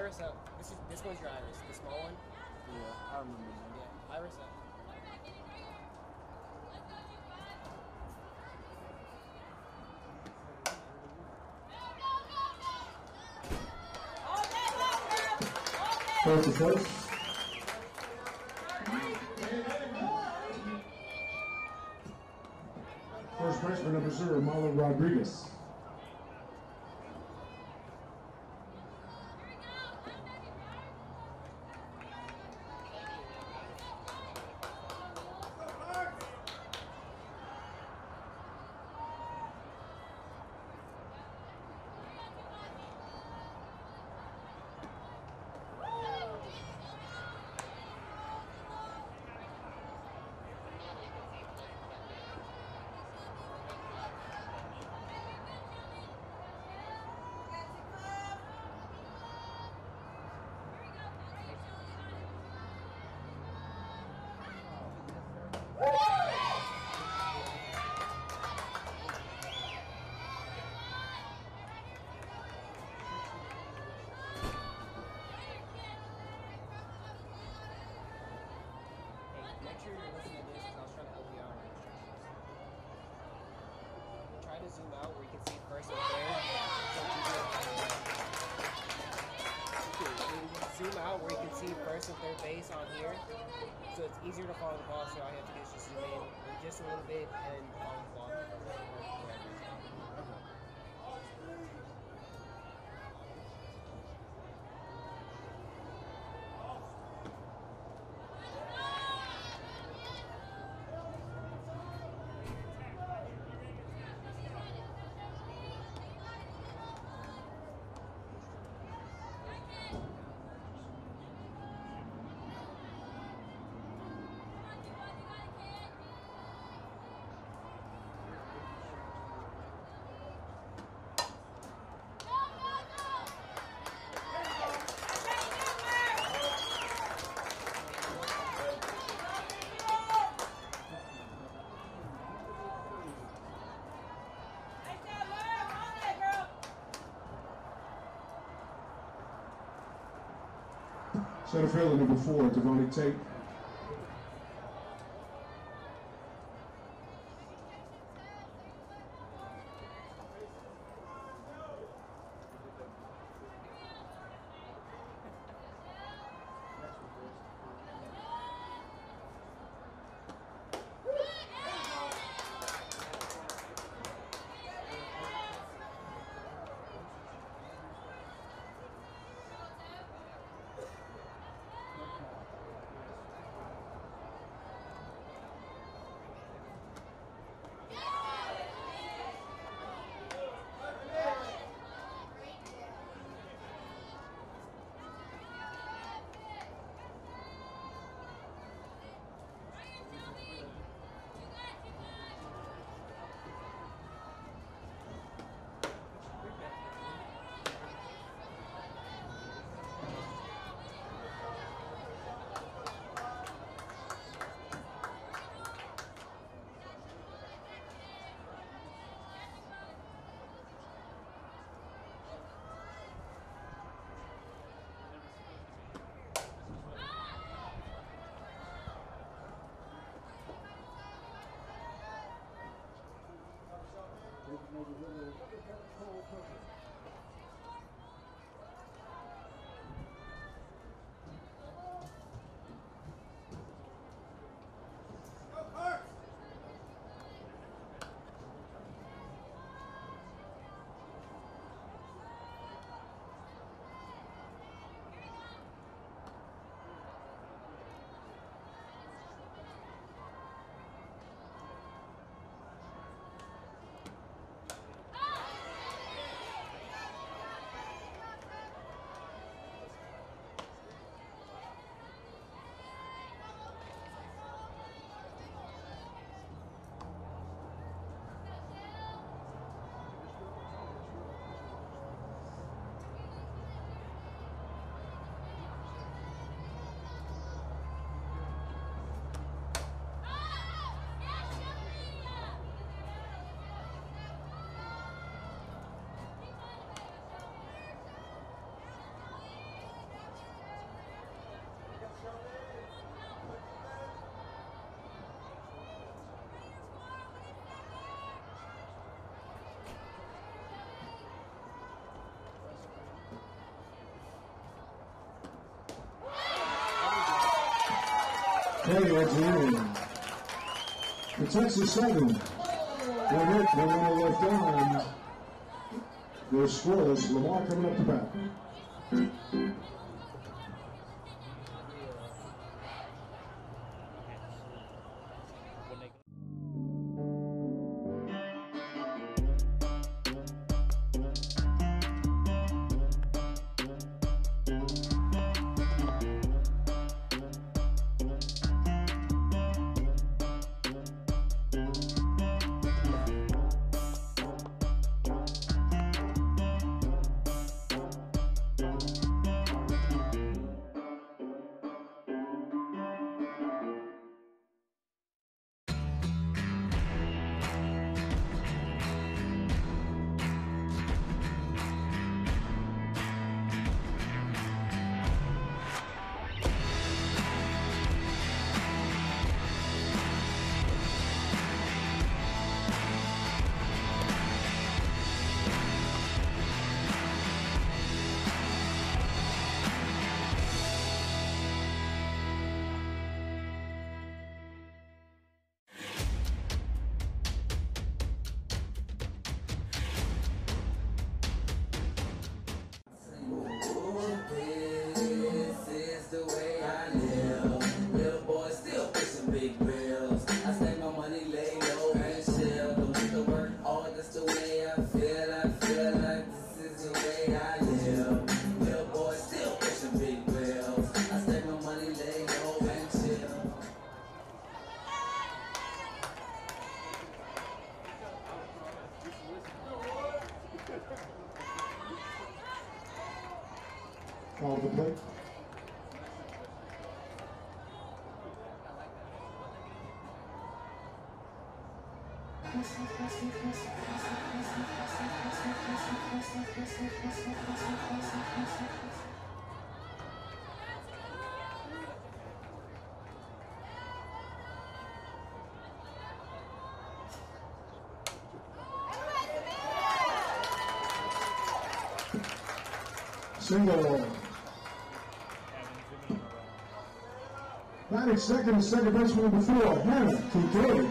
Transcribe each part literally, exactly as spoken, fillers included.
Iris up. This is this one's your Iris. The small one. Yeah, I remember that. Yeah, Iris up. First to first. First baseman number zero, Marlon Rodriguez. Make sure you're listening to this because I was trying to help you out on instructions. Try to zoom out where you can see first and third. Zoom out where you can see first and third base on here. So it's easier to follow the ball, so all you have to do is just zoom in just a little bit and follow the ball. Center fielder number four, Devontae Tate. Hey, that's winning. The Texas seven. One hit, one runner left on. They're scoreless. Lamar coming up to bat. Call the plate. Single. Batting second, second baseman number four, Hannah Kincaid.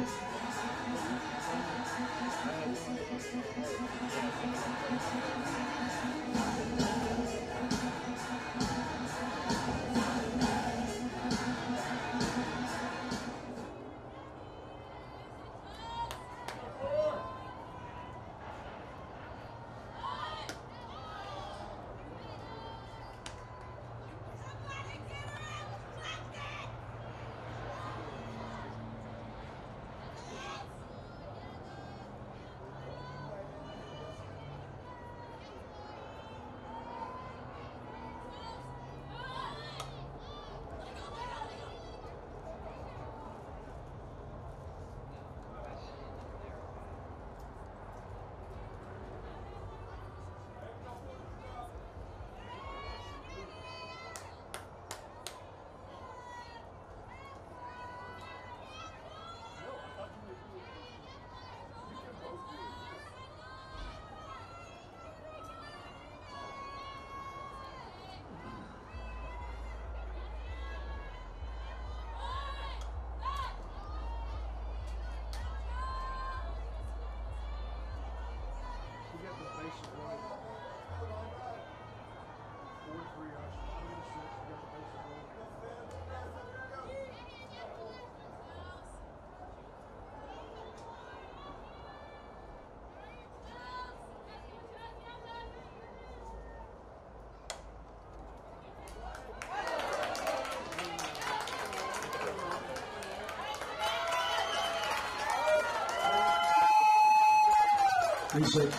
Research.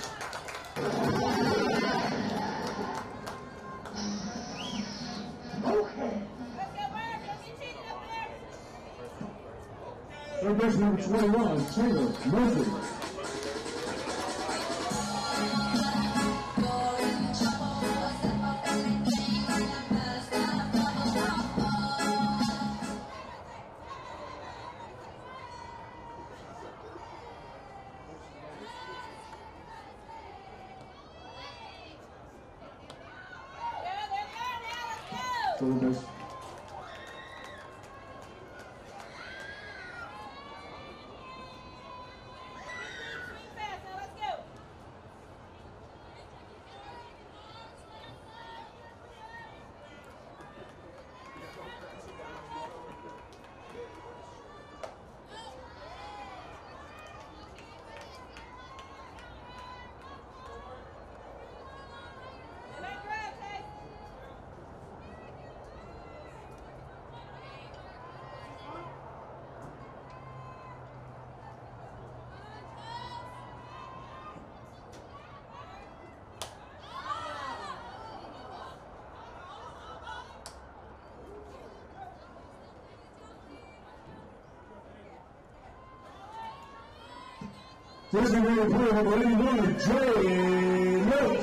Third base number twenty-one, Taylor Murphy. Third base. Second round player number eighty-one, Jay Mills.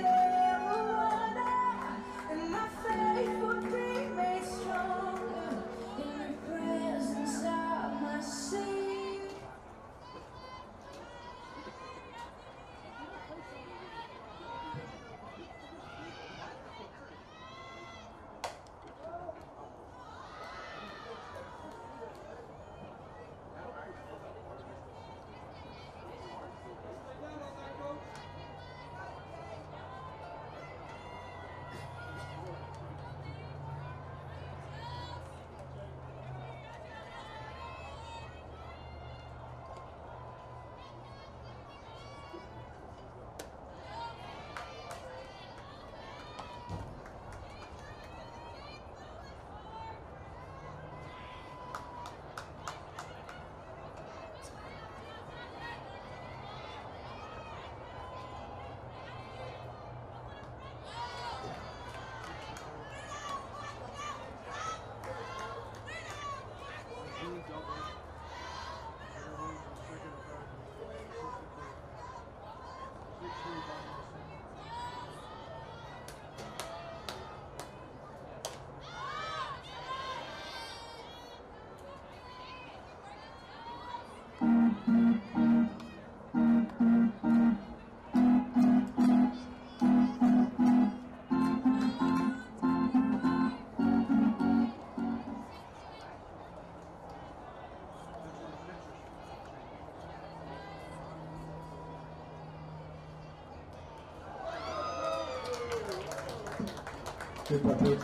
Good pitch.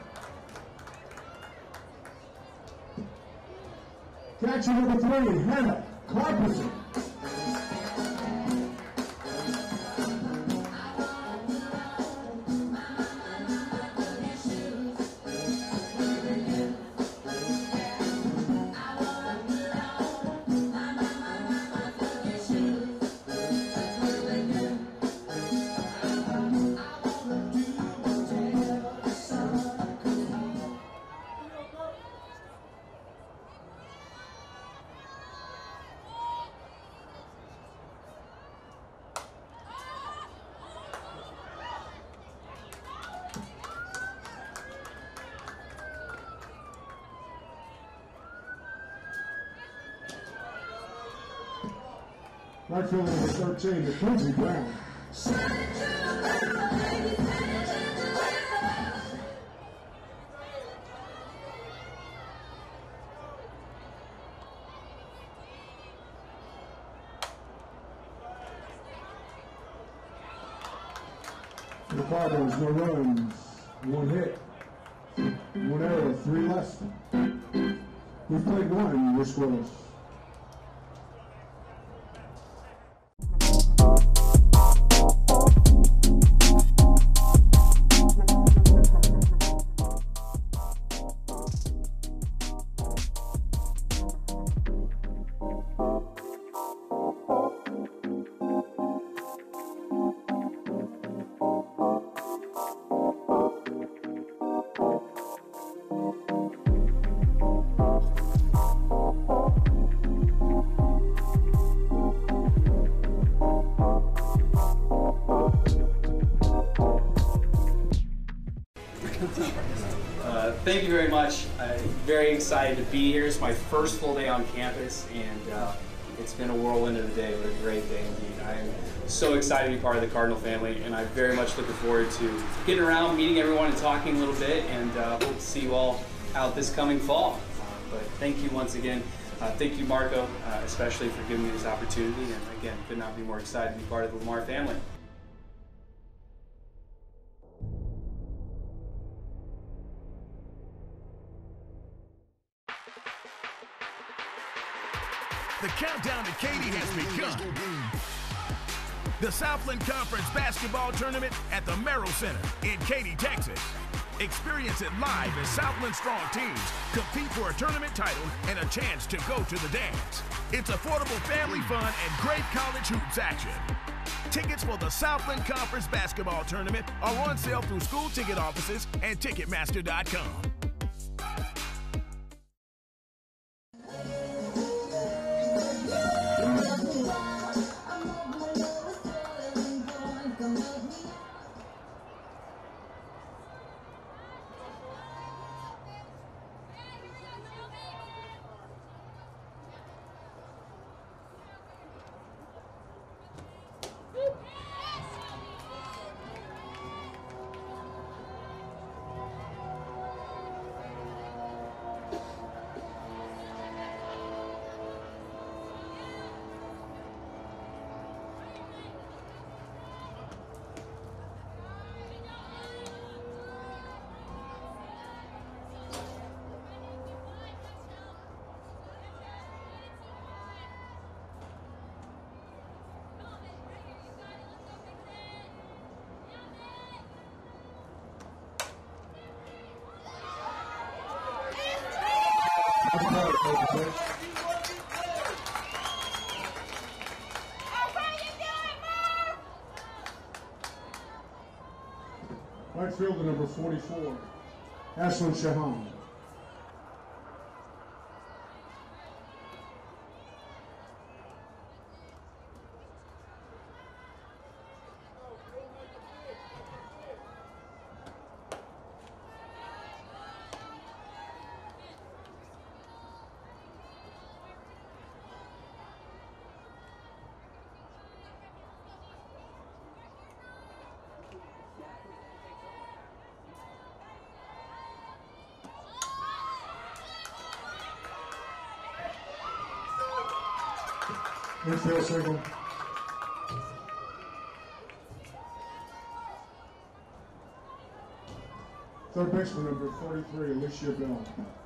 Catcher number three, Hannah Carpenter. Right fielder number thirteen, Mackenzie Brown. For the Cardinals, no runs, one hit, one error, three left. We've played one, your scoreless. Uh, thank you very much. I'm very excited to be here. It's my first full day on campus, and uh, it's been a whirlwind of a day, but a great day indeed. I am so excited to be part of the Cardinal family, and I'm very much looking forward to getting around, meeting everyone, and talking a little bit, and uh, hope to see you all out this coming fall. Uh, but thank you once again. Uh, thank you, Marco, uh, especially for giving me this opportunity, and again, could not be more excited to be part of the Lamar family. The countdown to Katy has begun. The Southland Conference Basketball Tournament at the Merrill Center in Katy, Texas. Experience it live as Southland strong teams compete for a tournament title and a chance to go to the dance. It's affordable family fun and great college hoops action. Tickets for the Southland Conference Basketball Tournament are on sale through school ticket offices and Ticketmaster dot com. Right fielder number forty-four, Aslan Shahan. Infield single. Third baseman number forty-three, Alicia Bell.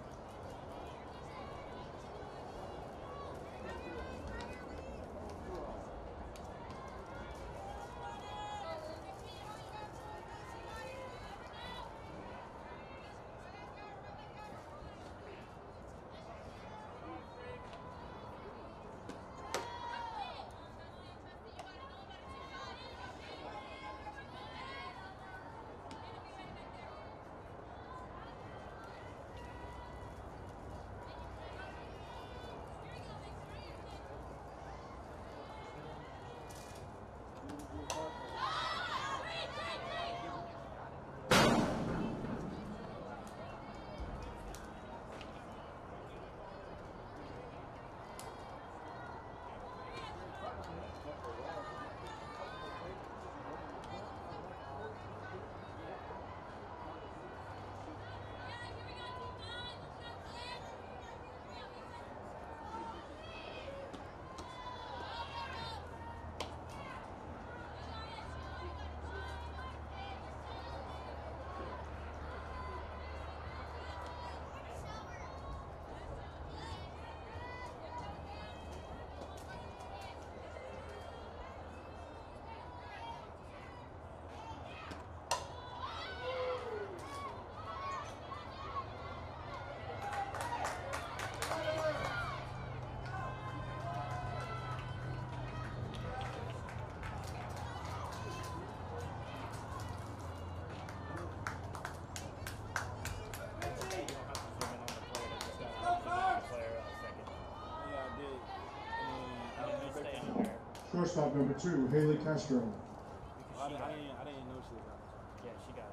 Shortstop number two, Haley Castro. I didn't, I didn't, I didn't know she was on. Yeah, she got it.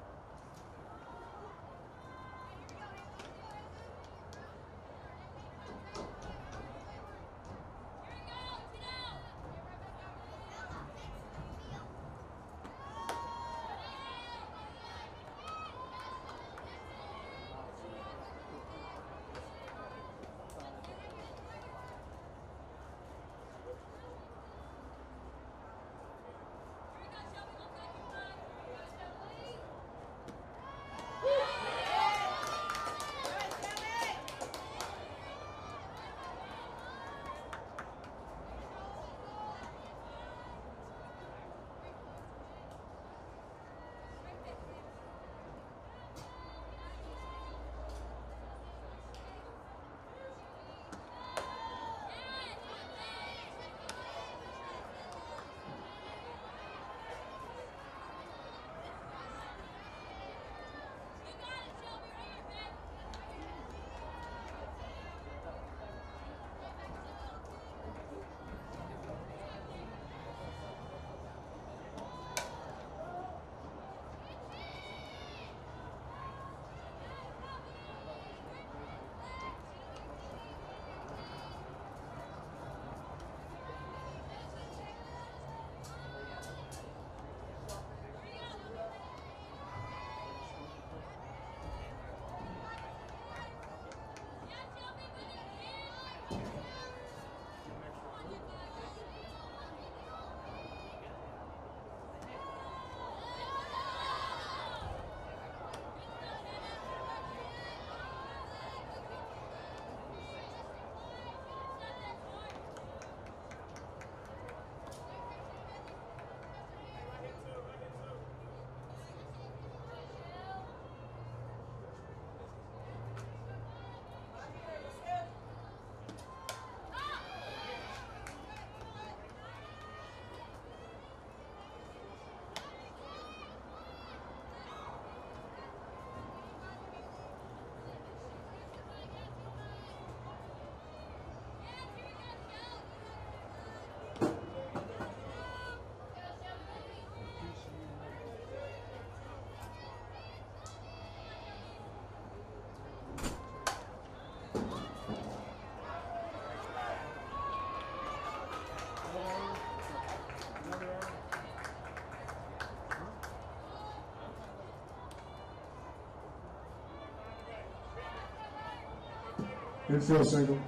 Infield single.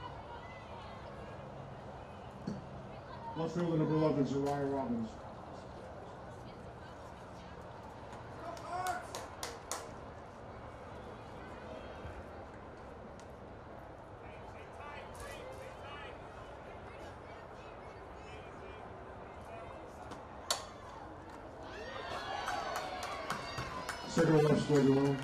Left fielder number eleven, Zariah Robbins. Second left score alone.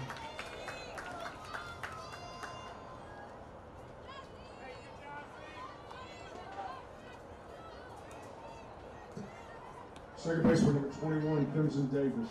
Second baseman number twenty-one, Crimson Davis.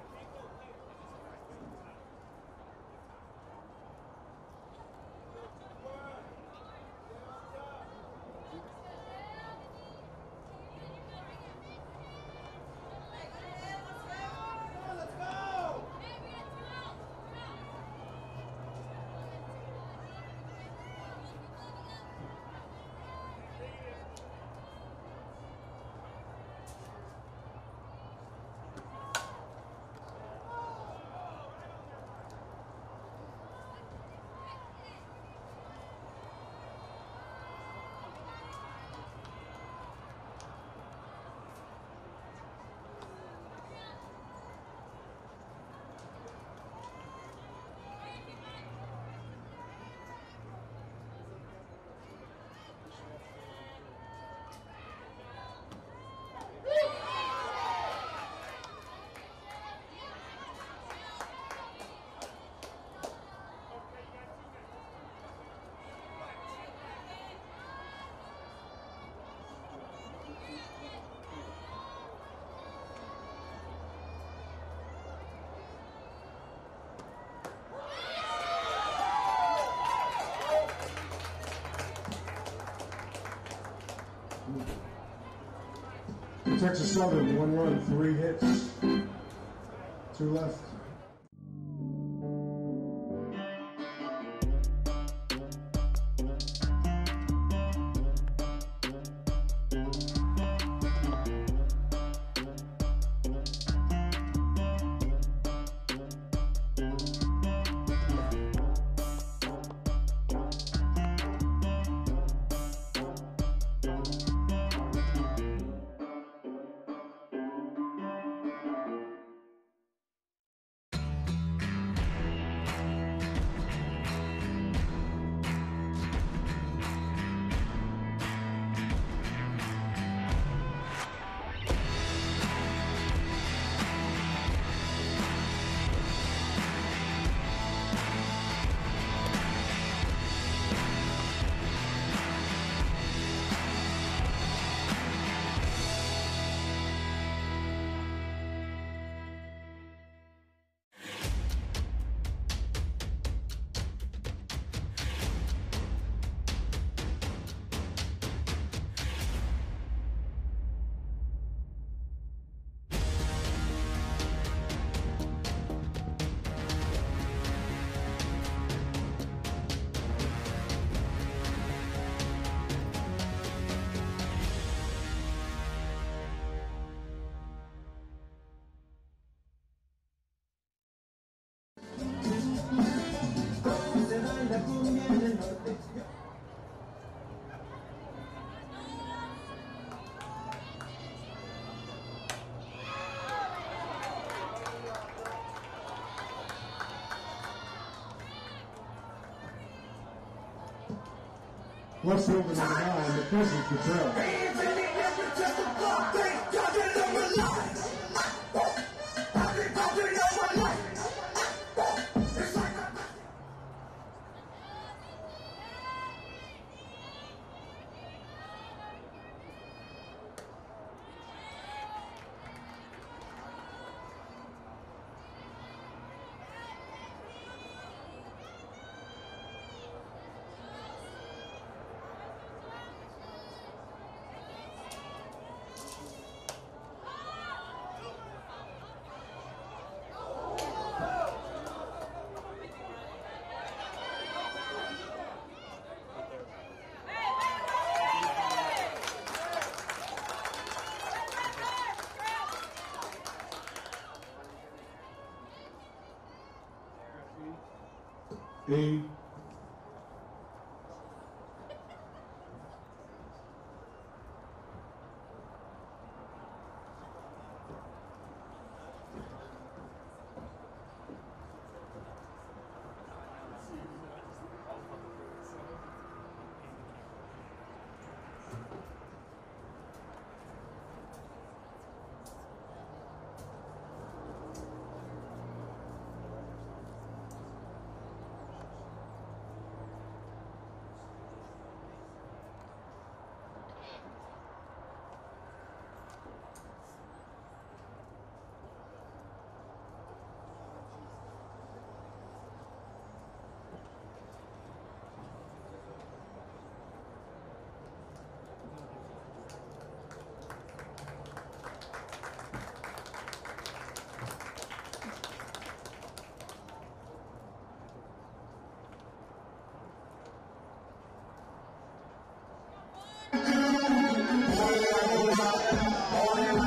Texas Southern, one run, three hits, two left. Left fielder number nine, the Cousins Patrol. A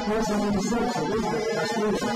First on the six, Elizabeth Castillo.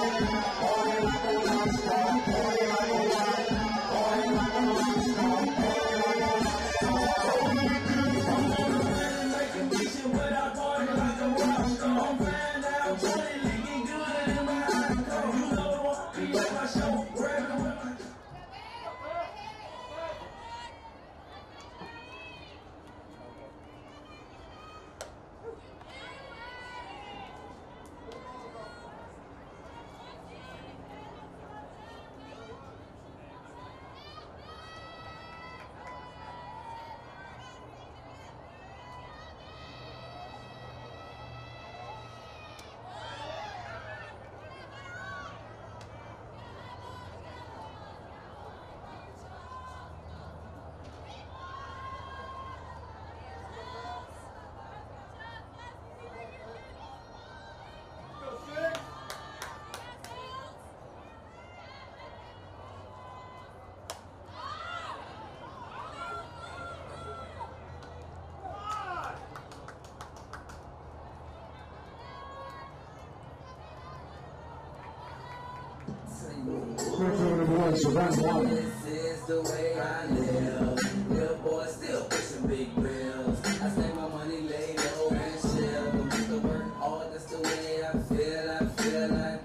This is the way I live. Real boy still pushing big bills. I stay my money lay low and chill. But make the work hard, that's the way I feel. I feel like.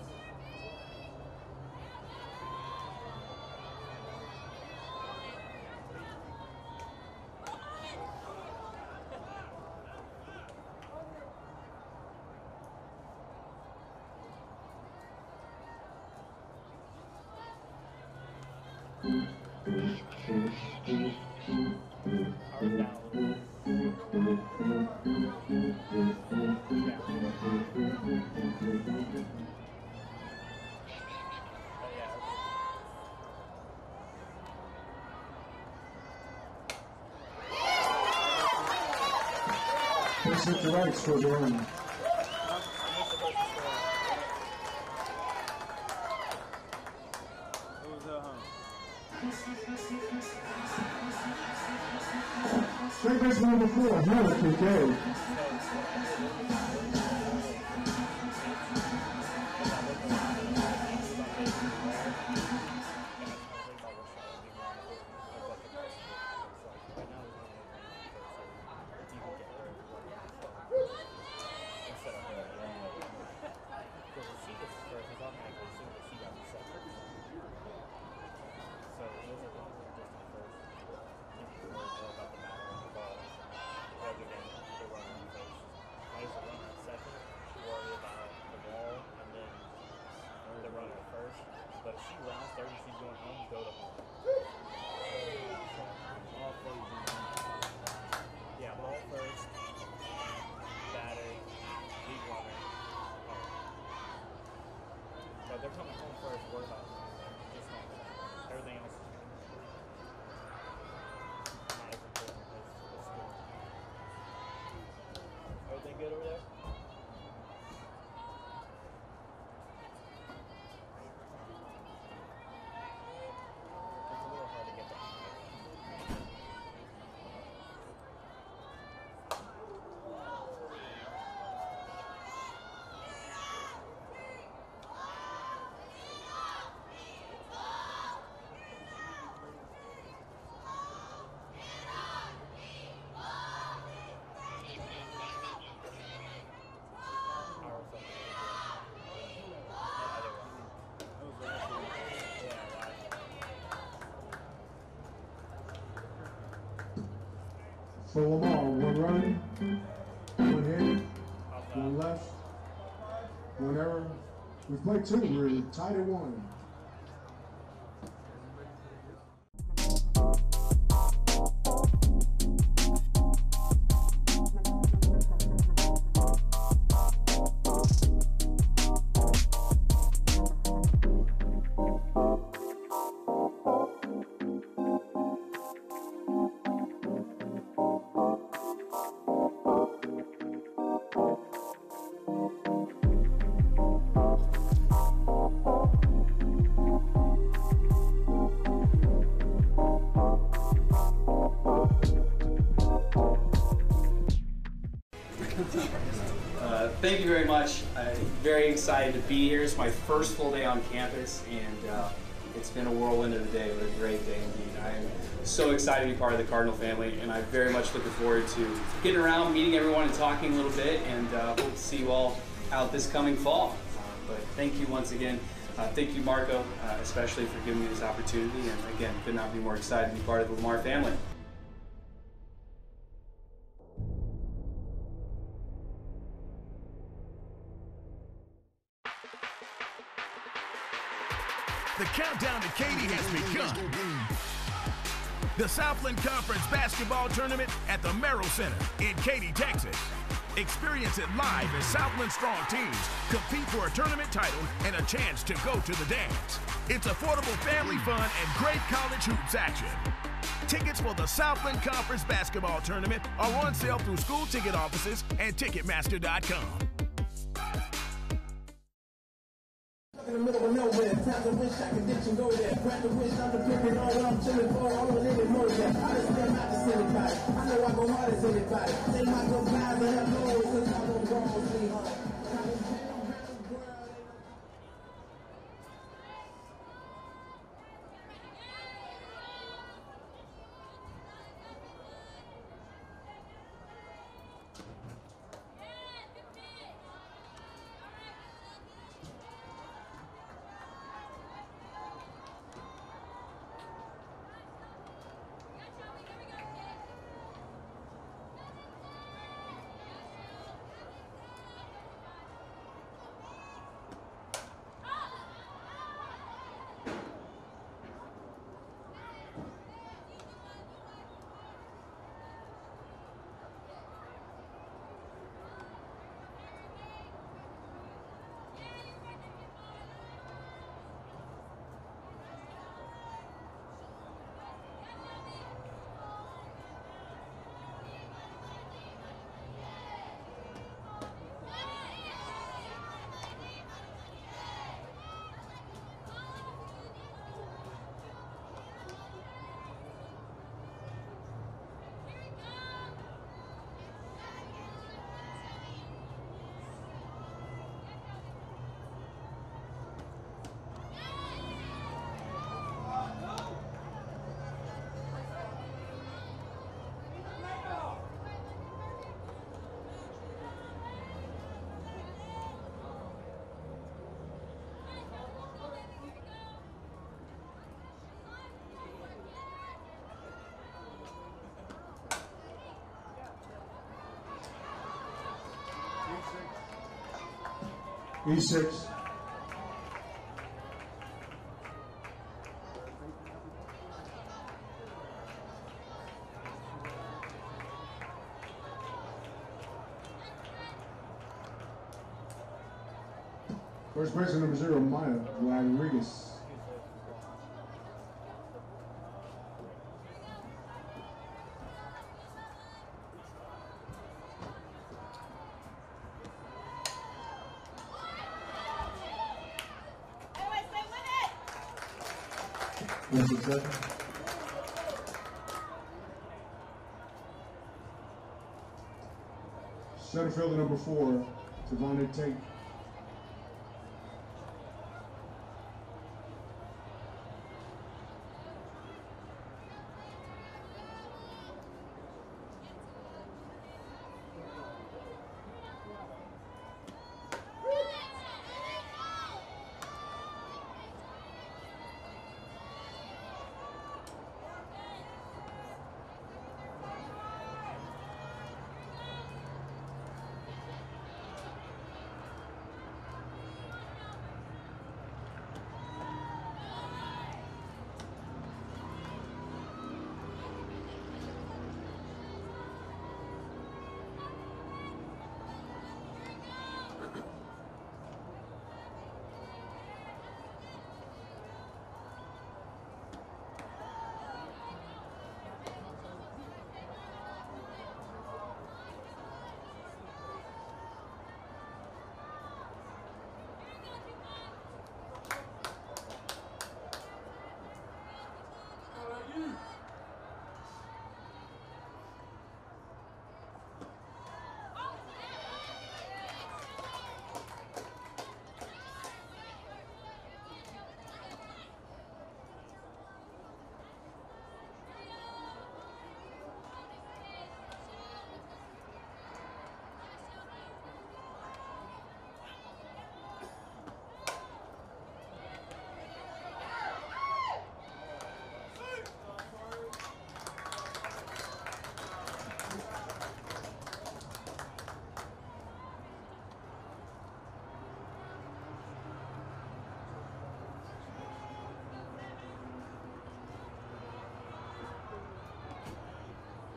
Let's hit the right for the run. Straight base number four, Hannah Kincaid. For Lamar, one run, one hit, one left, one error. We've played two, we're tied at one. Uh, thank you very much. I'm very excited to be here. It's my first full day on campus, and uh, it's been a whirlwind of a day, but a great day indeed. I am so excited to be part of the Cardinal family, and I'm very much looking forward to getting around, meeting everyone, and talking a little bit, and uh, hope to see you all out this coming fall. Uh, but thank you once again. Uh, thank you, Marco, uh, especially for giving me this opportunity, and again, could not be more excited to be part of the Lamar family. The countdown to Katy has begun. The Southland Conference Basketball Tournament at the Merrill Center in Katy, Texas. Experience it live as Southland strong teams compete for a tournament title and a chance to go to the dance. It's affordable family fun and great college hoops action. Tickets for the Southland Conference Basketball Tournament are on sale through school ticket offices and Ticketmaster dot com. In the middle of nowhere, times I wish I could ditch and go there. Grab the wish, I'm the pimpin' all that I'm chillin' for, all on any motion. I just stand out to anybody. I know I go hard as anybody. They might go blind, but have no cause I won't go on, sweetheart. E six. First baseman number zero, Maya Rodriguez. Yes, it's second. Center fielder number four, Tavani Tate.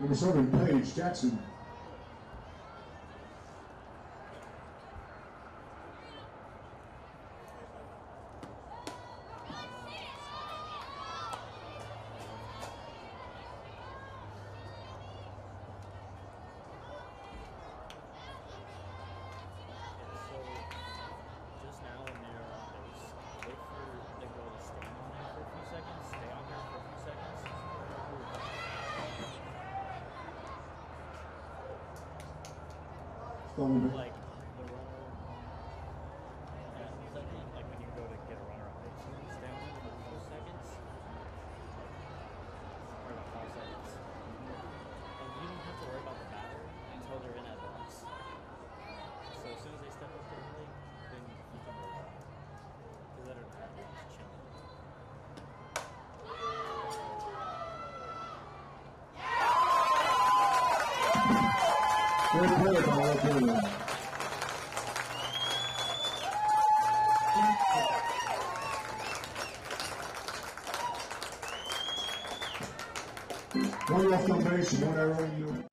Number seven, Paige Jackson. Over. Like the runner, and second, like when you go to get a runner on base, you stay on there for a few seconds, or about five seconds, and you don't have to worry about the batter until they're in at box. So as soon as they step up to the plate, then you can worry about it. Because other than that, you're just chilling. Good play by all three. One left on base, one error.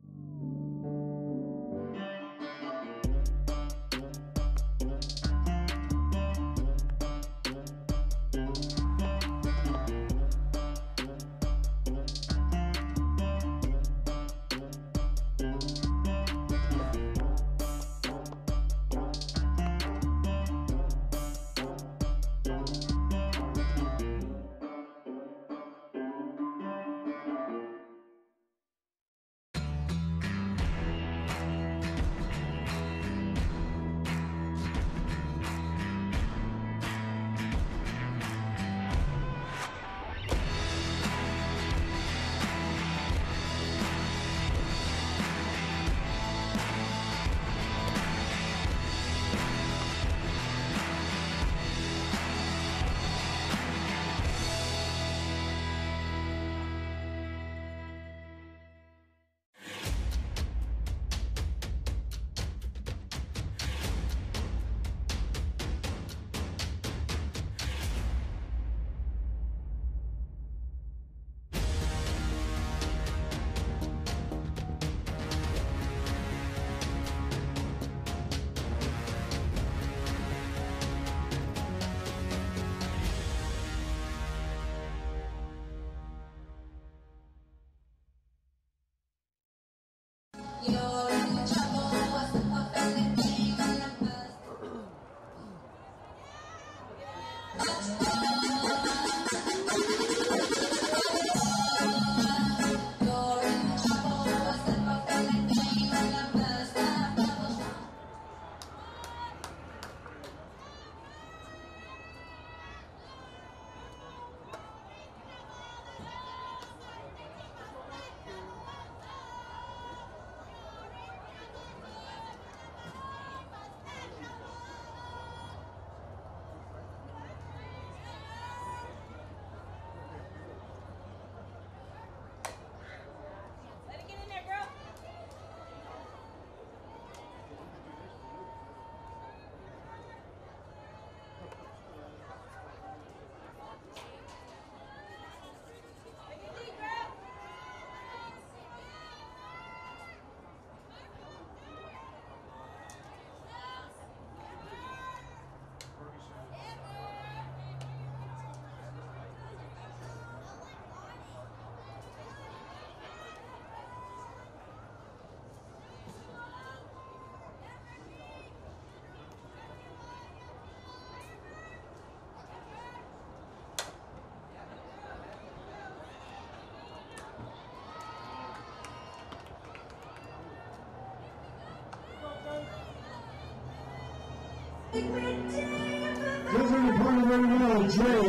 Living the party right now,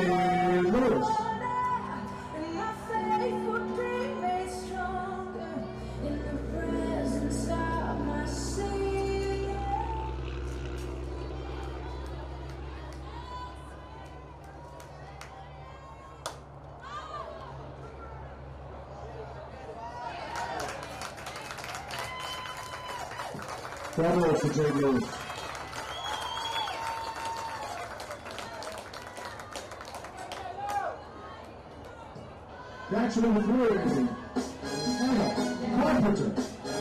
Jay Lewis. Bravo for Jay Lewis. That's number three. Anna, Carpenter.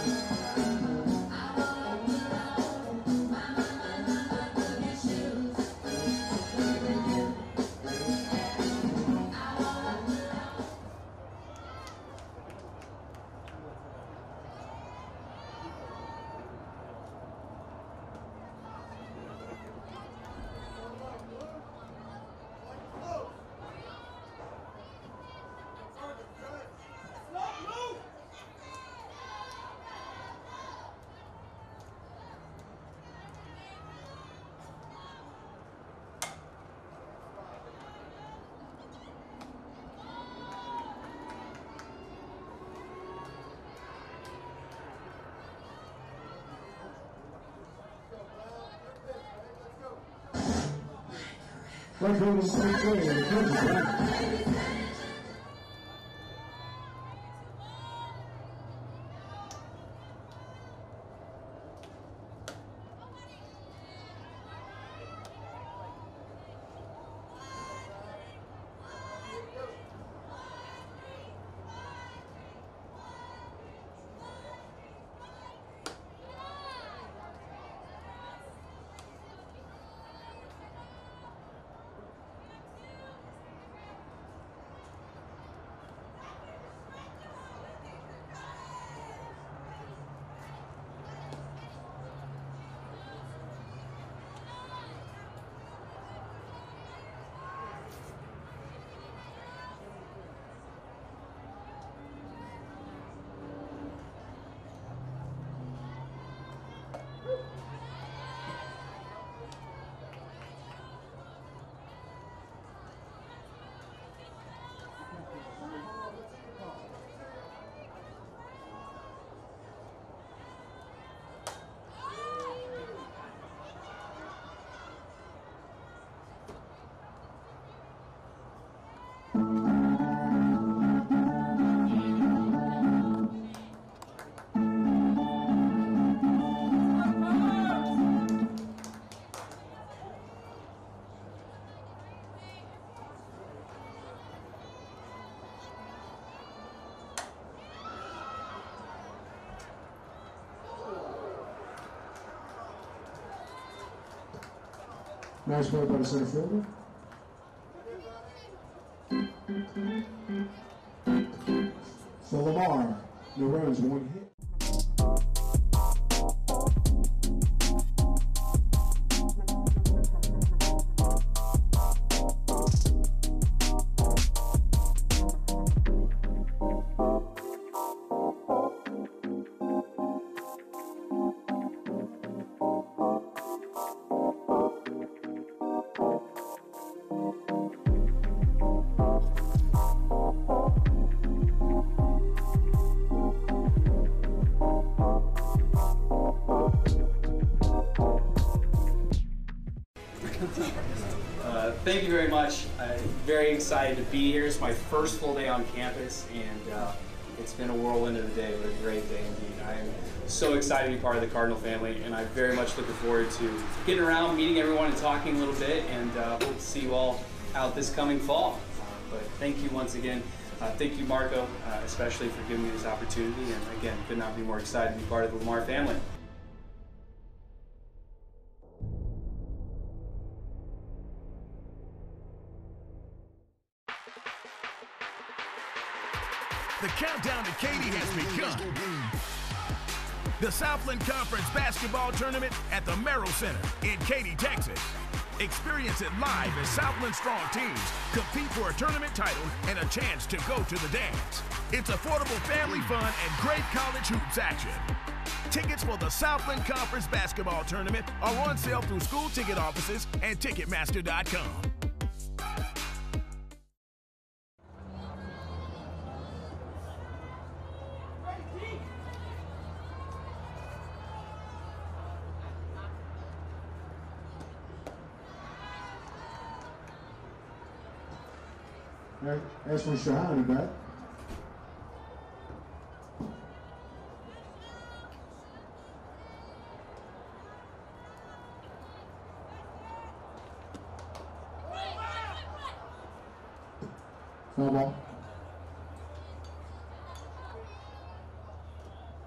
Right field is Saint Clair, the Cardinals. Nice play by the center fielder. So Lamar, the runs one hit. Uh, thank you very much. I'm very excited to be here. It's my first full day on campus, and uh, it's been a whirlwind of a day, but a great day indeed. I am so excited to be part of the Cardinal family, and I'm very much looking forward to getting around, meeting everyone, and talking a little bit, and uh, hope to see you all out this coming fall. Uh, but thank you once again. Uh, thank you, Marco, uh, especially for giving me this opportunity, and again, could not be more excited to be part of the Lamar family. The countdown to Katy has begun. The Southland Conference Basketball Tournament at the Merrill Center in Katy, Texas. Experience it live as Southland strong teams compete for a tournament title and a chance to go to the dance. It's affordable family fun and great college hoops action. Tickets for the Southland Conference Basketball Tournament are on sale through school ticket offices and Ticketmaster dot com. Right, as for Shahani back. Foul ball.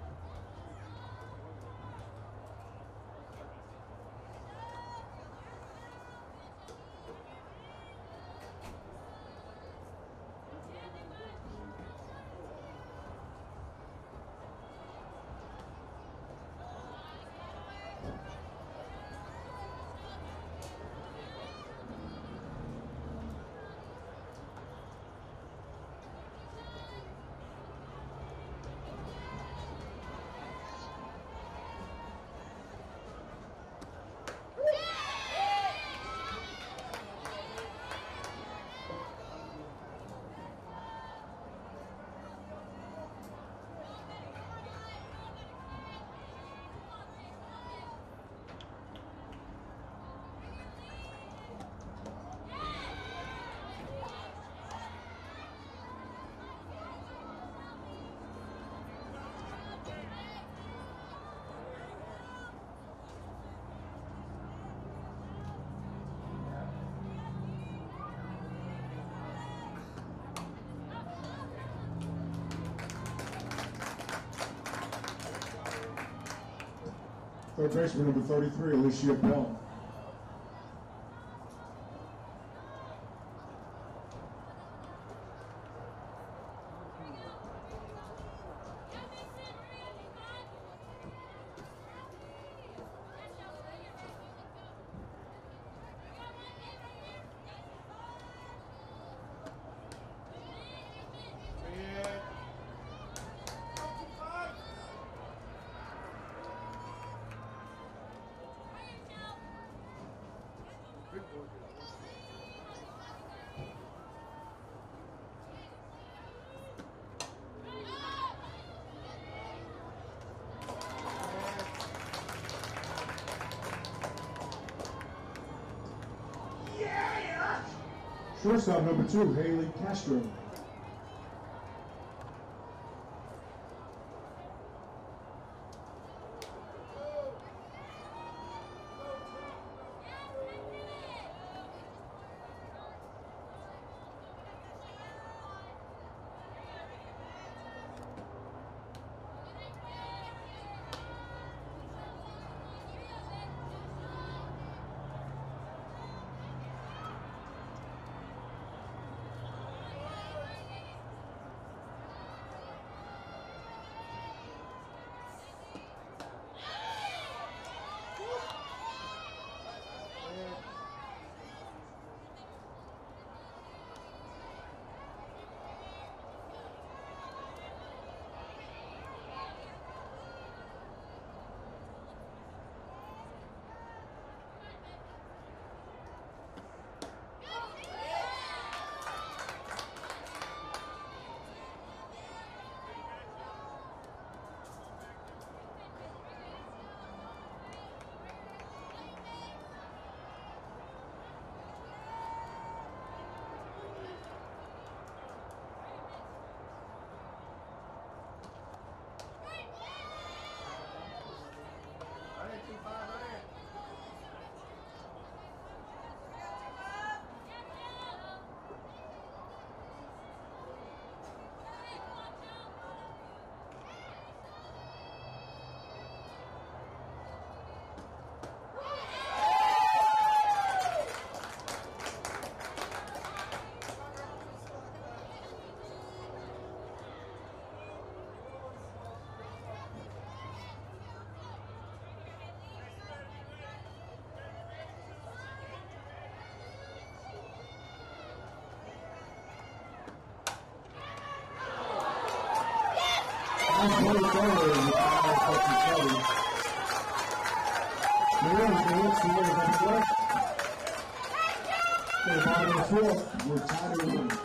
Third baseman number thirty-three, Alicia Bell. Shortstop number two, Haley Castro. We're tied at one.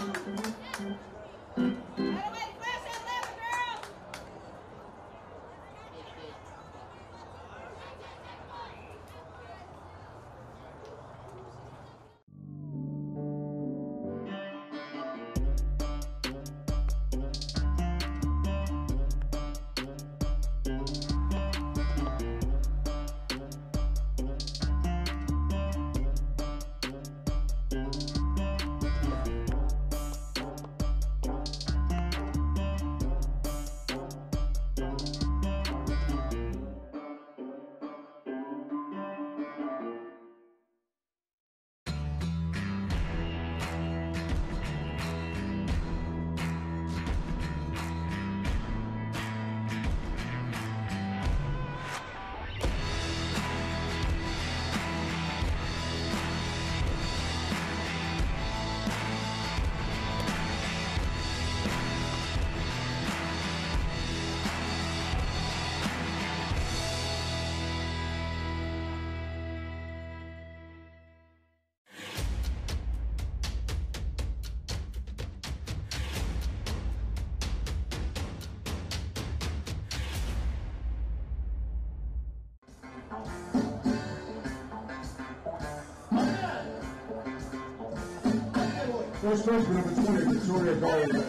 First baseman number twenty, Victoria Galloway.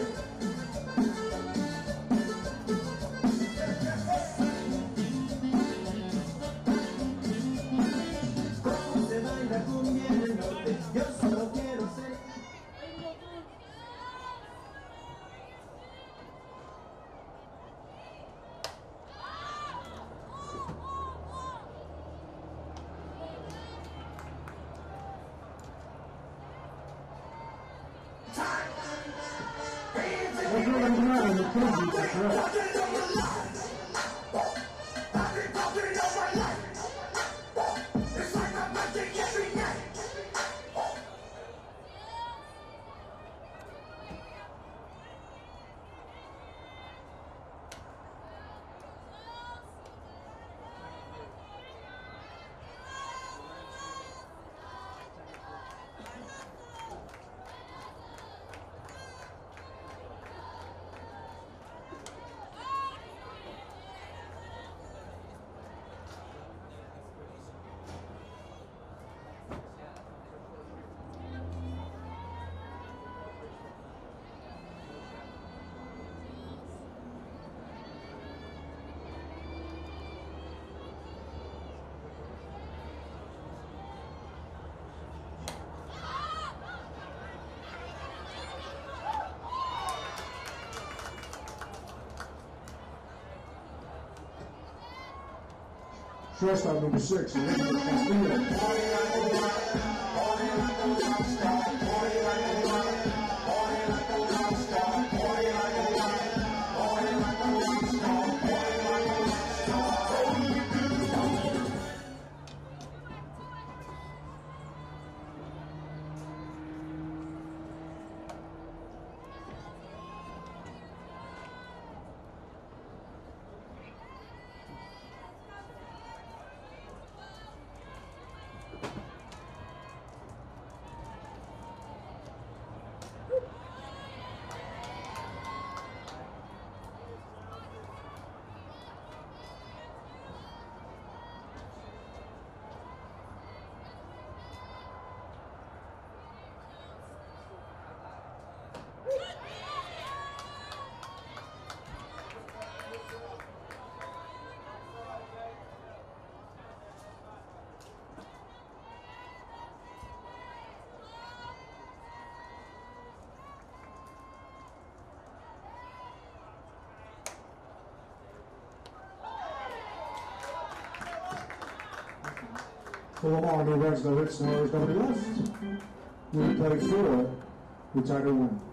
McKenzie for throw. Shortstop number six, Elizabeth Castillo. For Lamar, no runs, no hits, no errors, nobody left. We played four, we tied to one.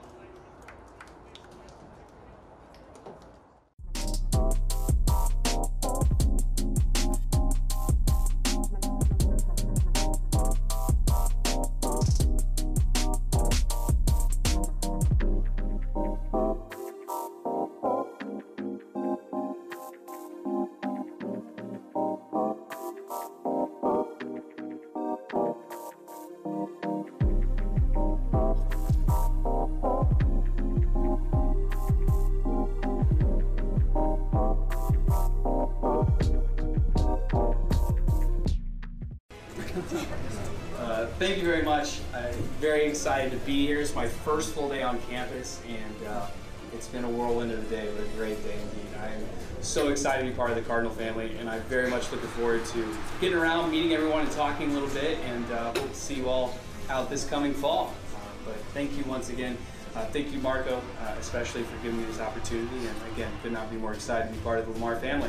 Uh, thank you very much. I'm very excited to be here. It's my first full day on campus, and uh, it's been a whirlwind of a day, but a great day indeed. I am so excited to be part of the Cardinal family, and I'm very much looking forward to getting around, meeting everyone, and talking a little bit, and uh, hope to see you all out this coming fall. Uh, but thank you once again. Uh, thank you, Marco, uh, especially for giving me this opportunity, and again, could not be more excited to be part of the Lamar family.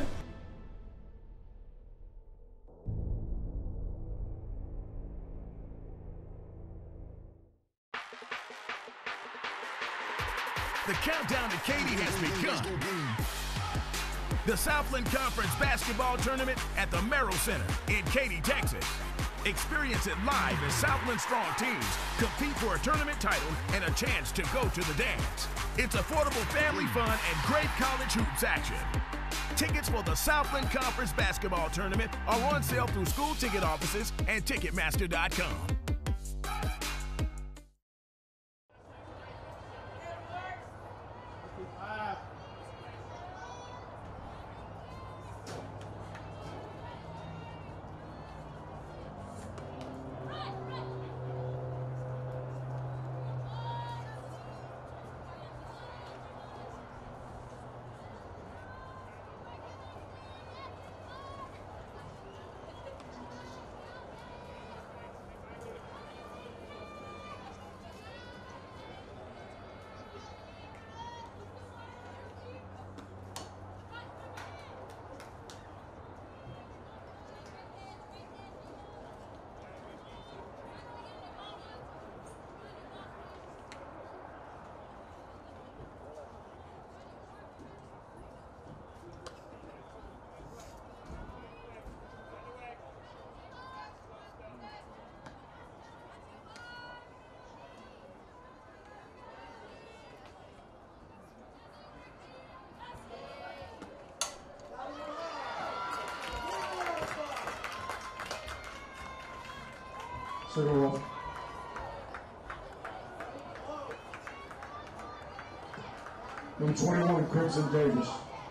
The countdown to Katy has begun. The Southland Conference Basketball Tournament at the Merrill Center in Katy, Texas. Experience it live as Southland strong teams compete for a tournament title and a chance to go to the dance. It's affordable family fun and great college hoops action. Tickets for the Southland Conference Basketball Tournament are on sale through school ticket offices and Ticketmaster dot com. Second off. Number twenty-one, Crimson Davis.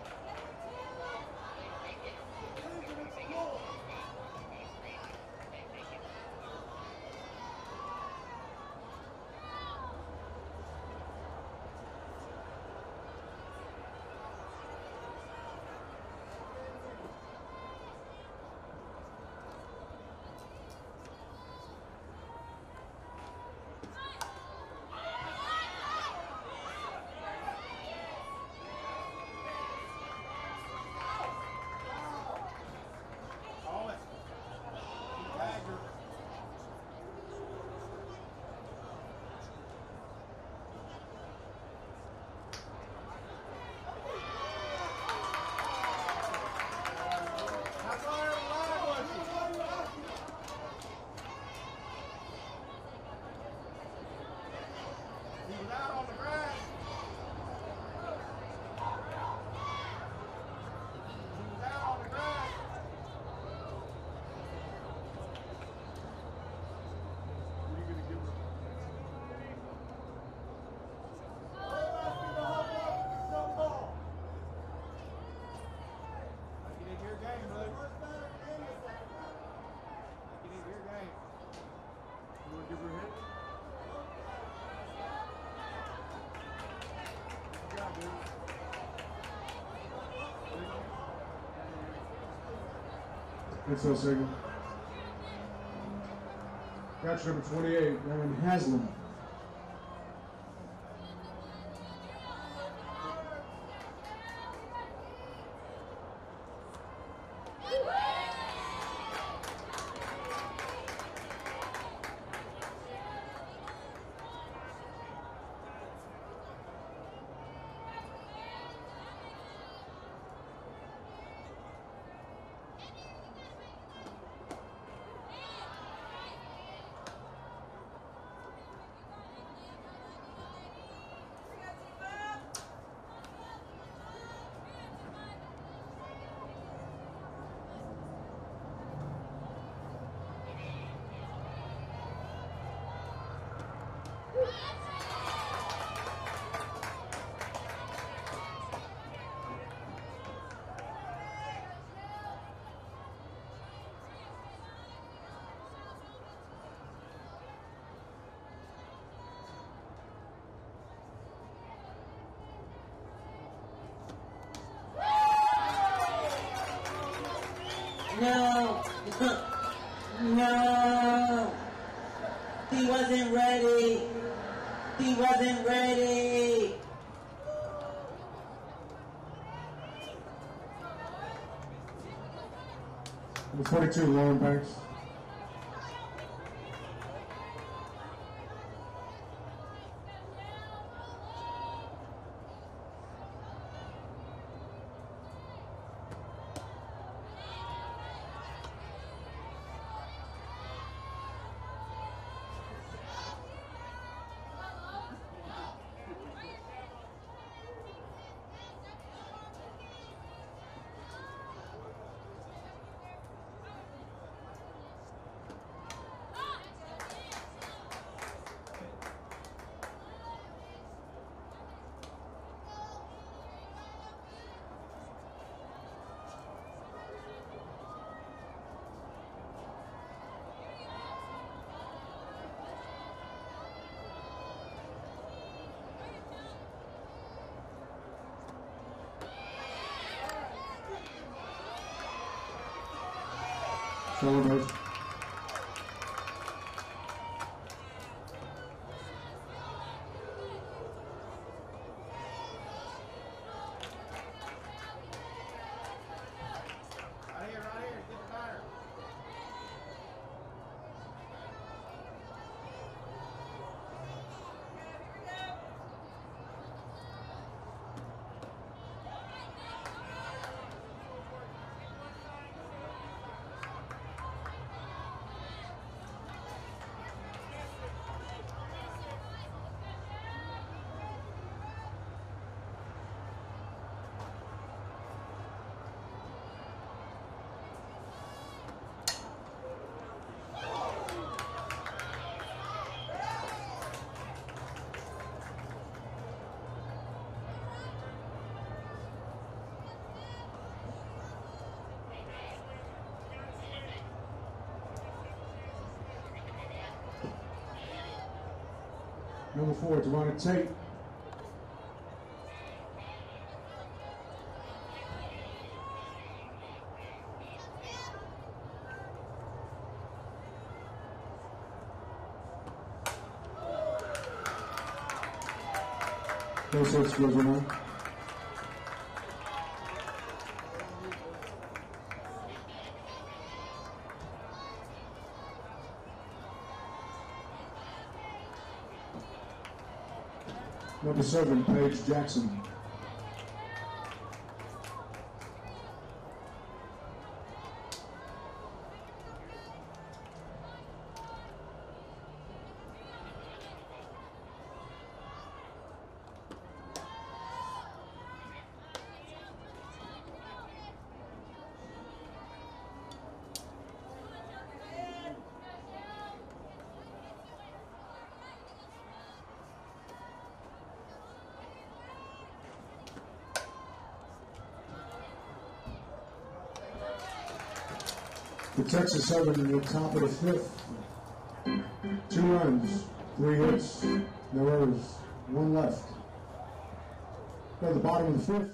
Next one second. Catch number twenty-eight, Aaron Haslam. No, no, he wasn't ready, he wasn't ready. Number forty-two, Lauren Banks. Shoulders. Number four, Devonta Tate. Those six was one. Number seven, Paige Jackson. The Texas Southern in the top of the fifth. Two runs, three hits, no errors, one left. At the bottom of the fifth.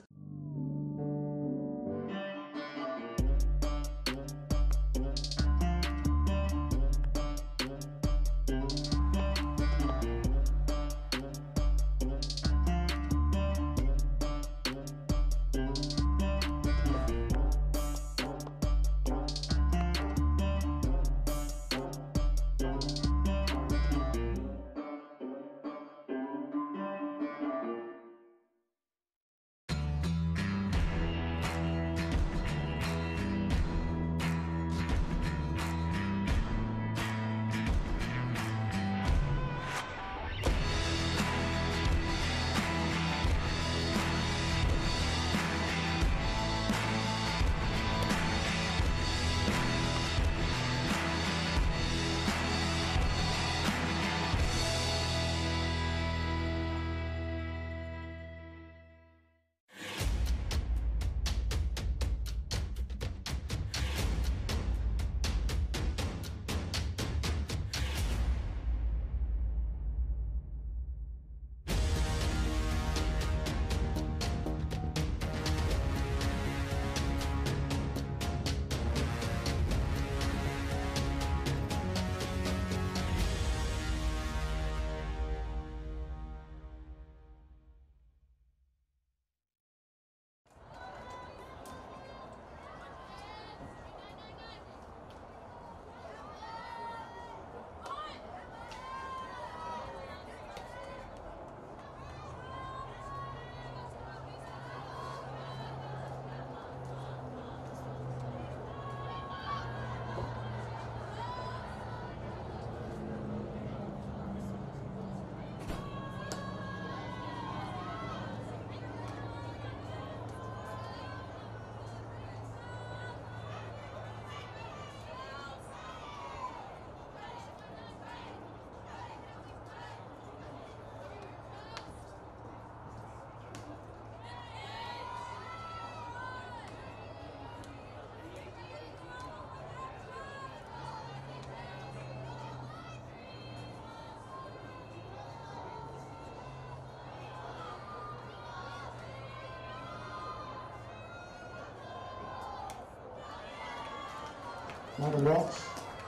On the walks.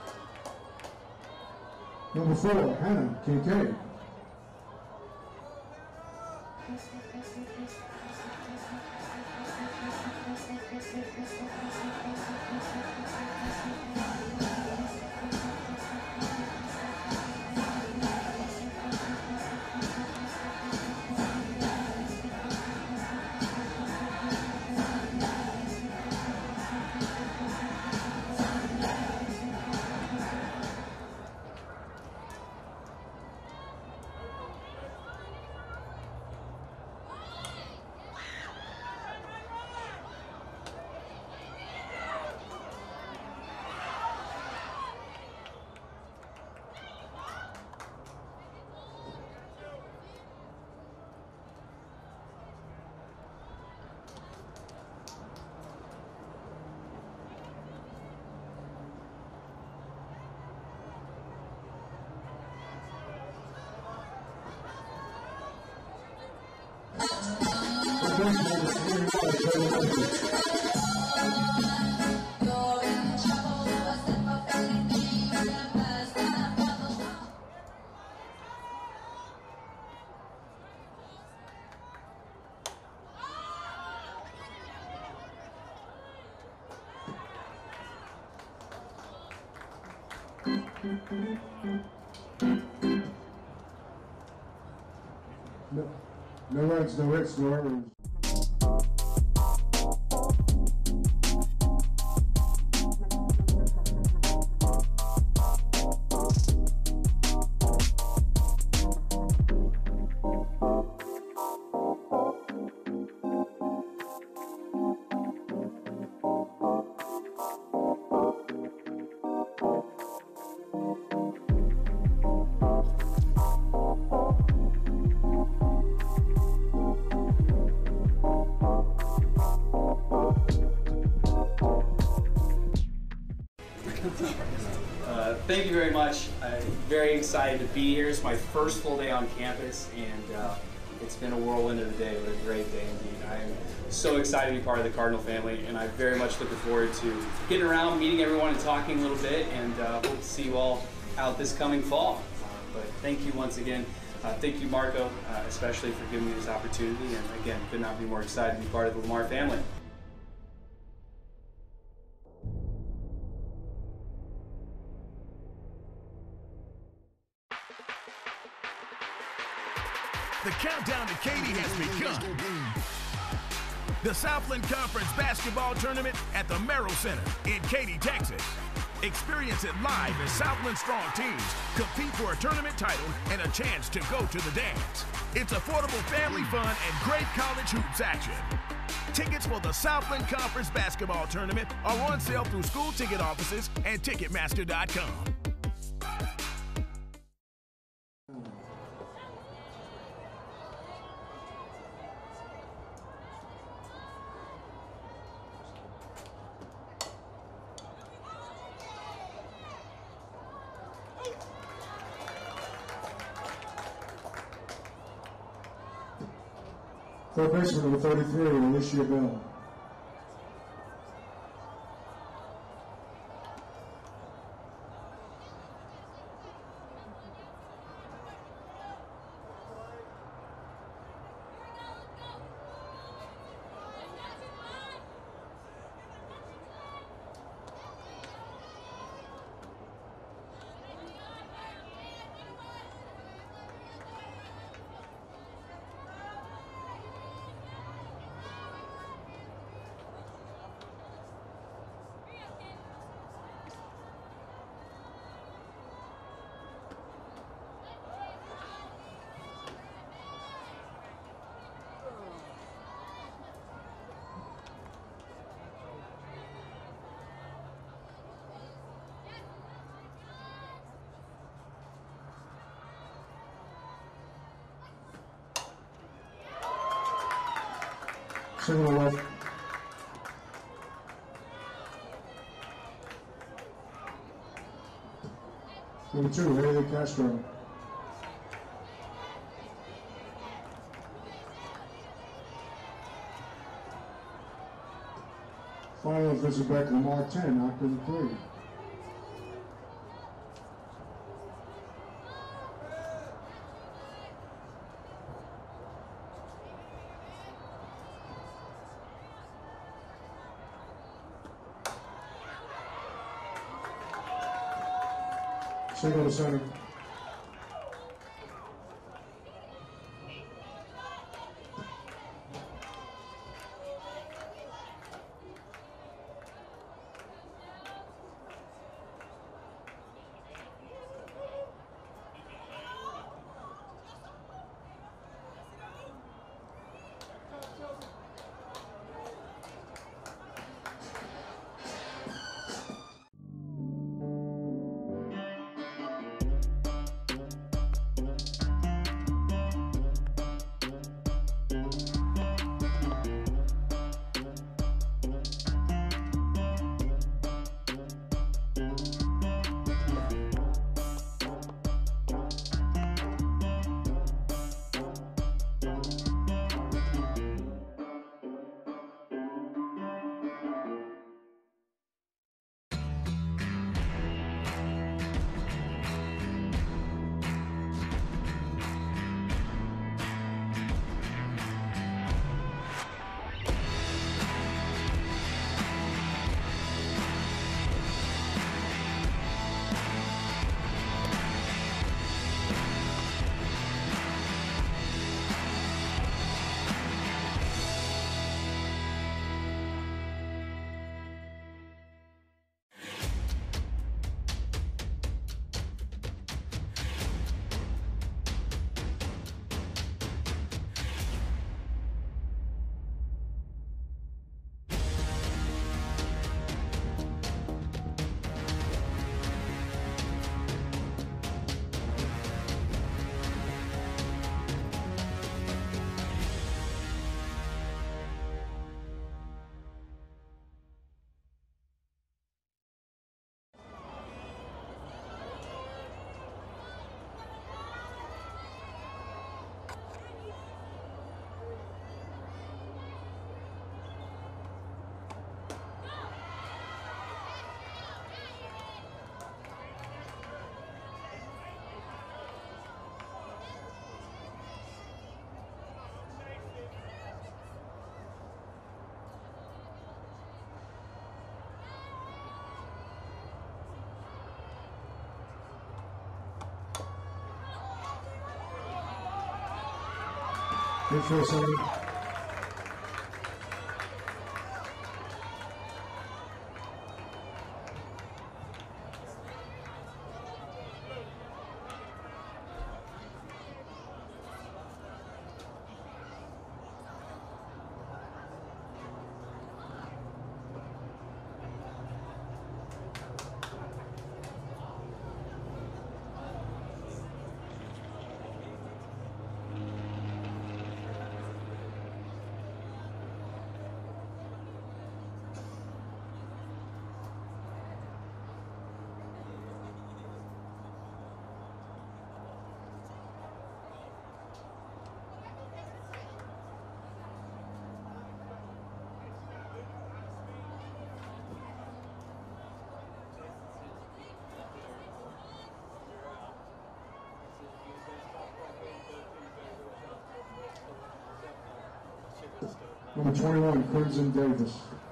Number four, Hannah Kincaid. No, no runs, no hits, no errors. Uh, thank you very much. I'm very excited to be here. It's my first full day on campus, and uh, it's been a whirlwind of a day. What a great day indeed. I am so excited to be part of the Cardinal family, and I'm very much looking forward to getting around, meeting everyone, and talking a little bit, and uh, hope to see you all out this coming fall. Uh, but thank you once again. Uh, thank you, Marco, uh, especially for giving me this opportunity, and again, could not be more excited to be part of the Lamar family. The countdown to Katy has begun. The Southland Conference Basketball Tournament at the Merrill Center in Katy, Texas. Experience it live as Southland strong teams compete for a tournament title and a chance to go to the dance. It's affordable family fun and great college hoops action. Tickets for the Southland Conference Basketball Tournament are on sale through school ticket offices and Ticketmaster dot com. Third baseman number thirty-three, Alicia Bell. Single left. Number two, Haley Castro. Final offensive back, Lamar ten, October three. Single to center. Good for a second. Number twenty-one, Crimson Davis.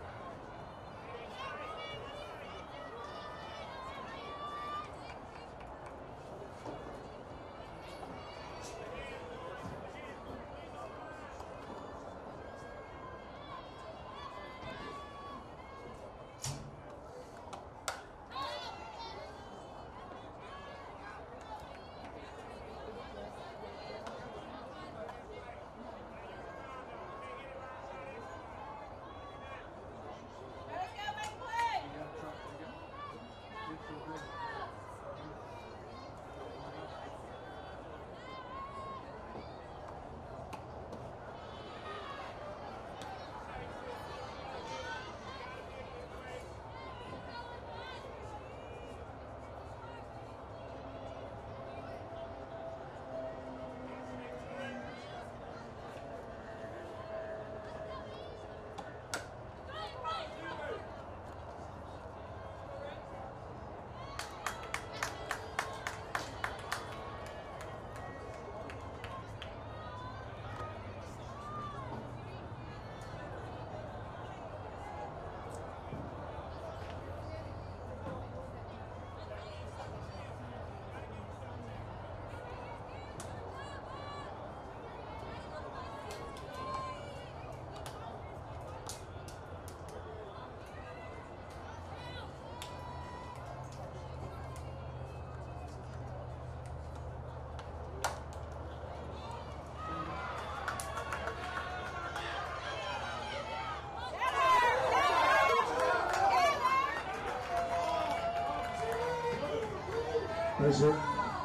That's it.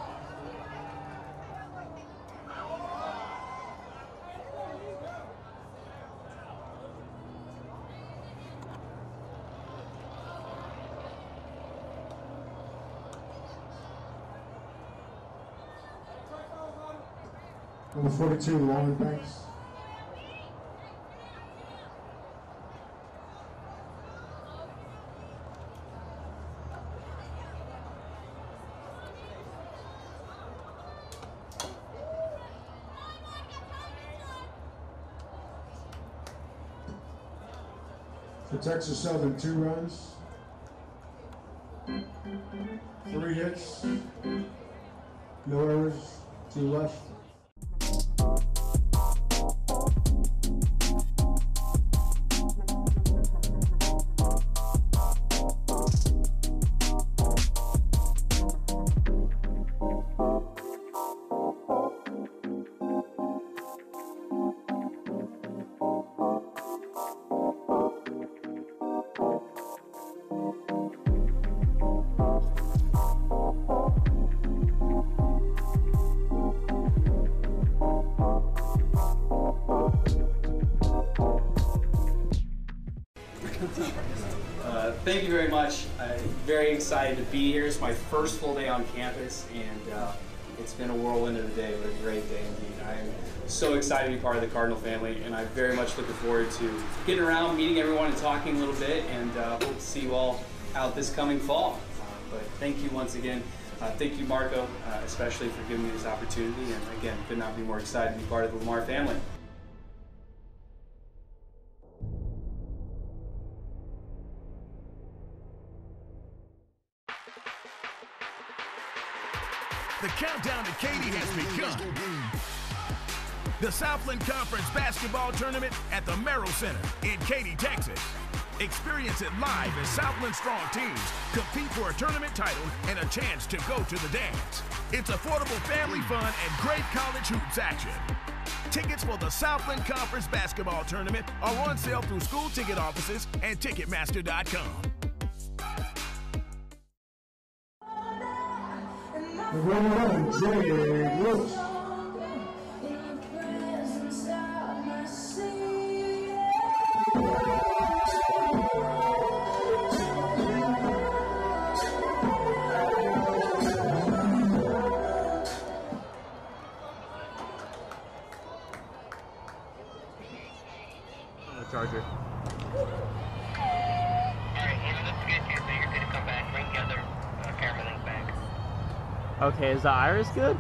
Number forty-two, Lamar Banks. For Texas Southern, two runs, three hits, no errors, two left. Uh, thank you very much. I'm very excited to be here. It's my first full day on campus, and uh, it's been a whirlwind of a day, but a great day indeed. I am so excited to be part of the Cardinal family, and I'm very much looking forward to getting around, meeting everyone, and talking a little bit, and uh, hope to see you all out this coming fall. Uh, but thank you once again. Uh, thank you, Marco, uh, especially for giving me this opportunity, and again, could not be more excited to be part of the Lamar family. The countdown to Katy has begun. the Southland Conference Basketball Tournament at the Merrill Center in Katy, Texas. Experience it live as Southland strong teams compete for a tournament title and a chance to go to the dance. It's affordable family fun and great college hoops action. Tickets for the Southland Conference Basketball Tournament are on sale through school ticket offices and Ticketmaster dot com. The runner-up, Jay Rooks. Charger. Alright, Amy, let's get you, so you're good to come back. Bring the other uh, camera link back. Okay, is the iris good?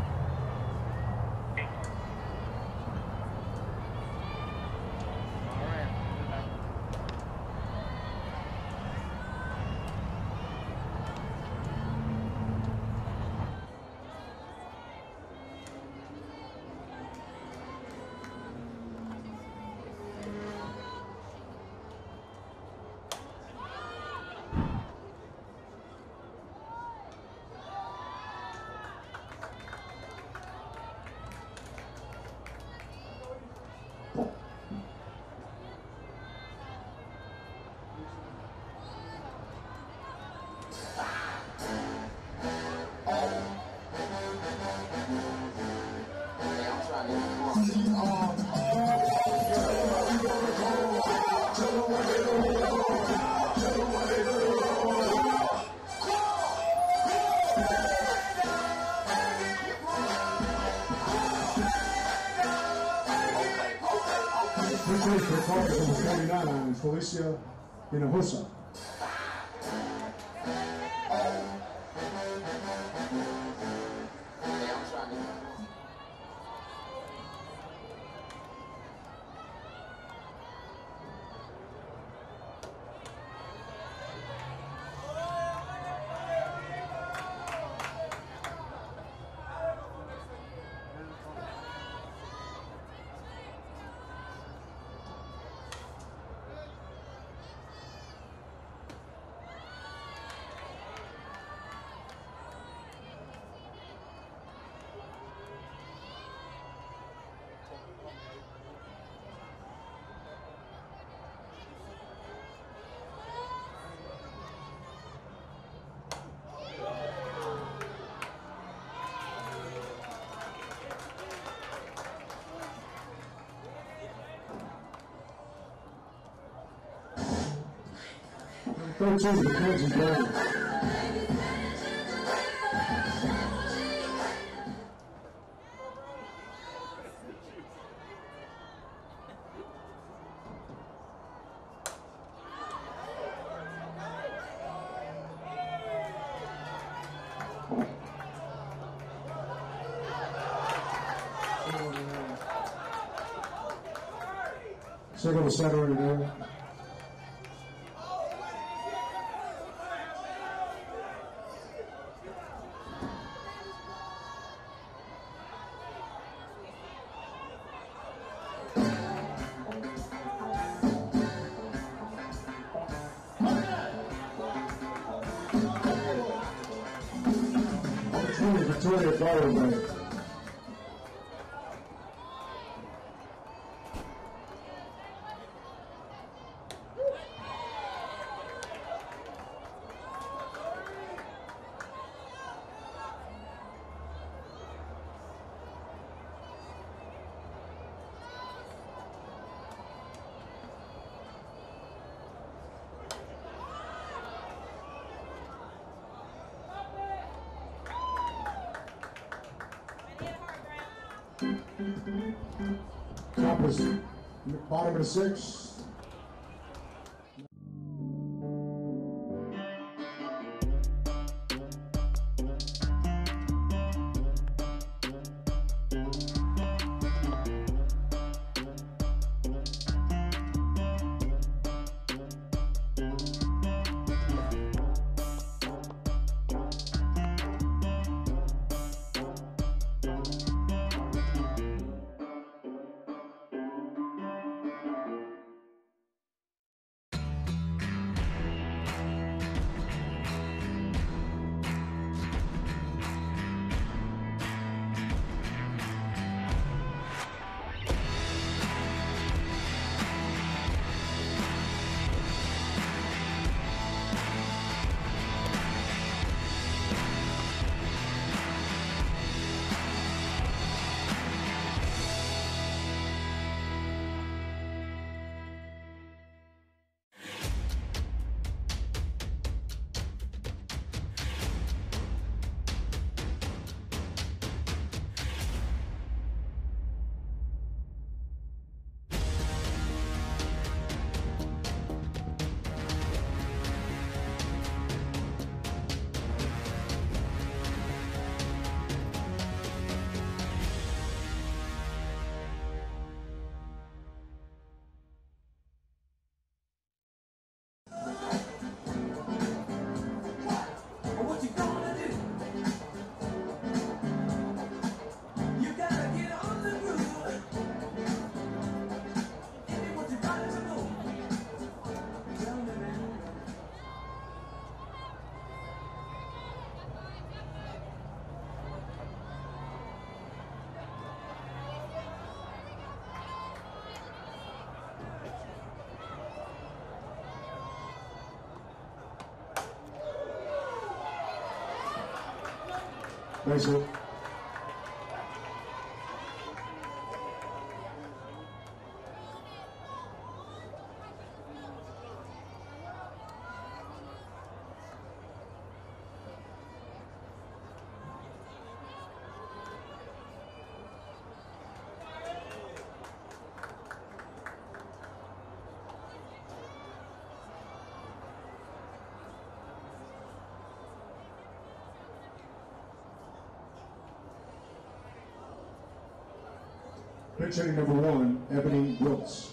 forty-nine, Felicia Hinojosa. thirteen, Mackenzie Brown. Second to center right there. Victoria Barrow. Top is bottom of the six. Thanks, sir. Pitch hitting number one, Ebony Wilkes.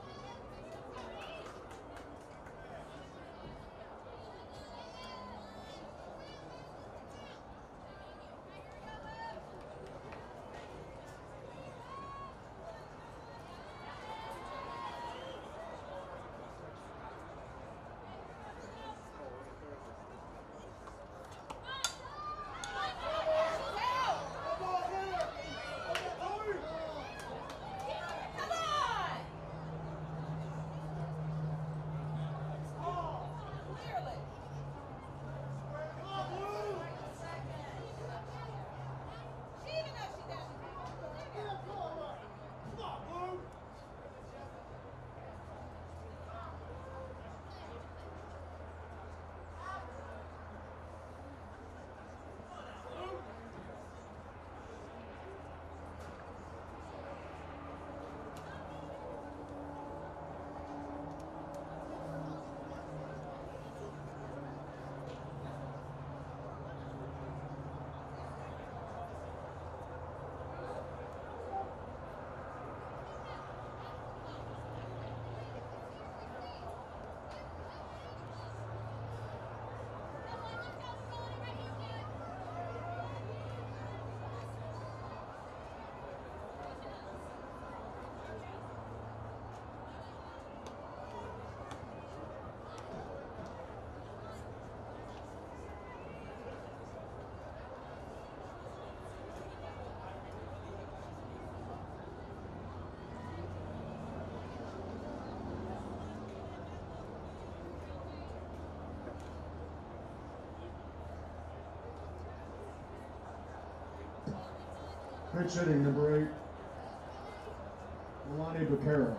Pitch hitting number eight, Melanie Becerra.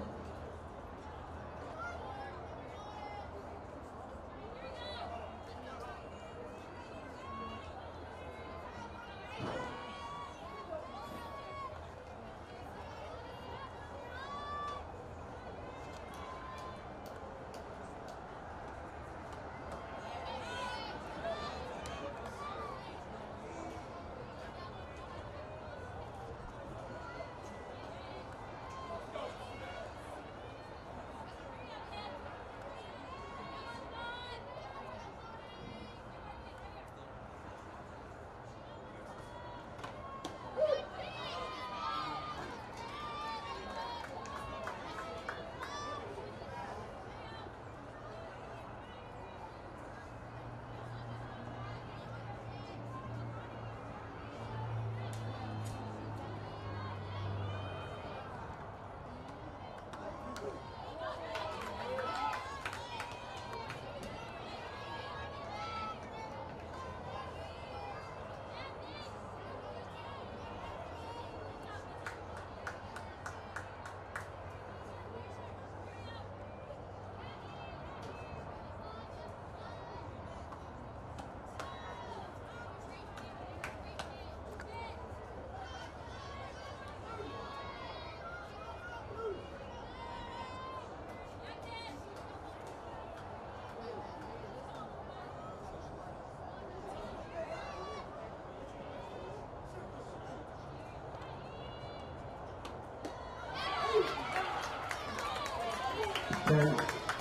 Okay.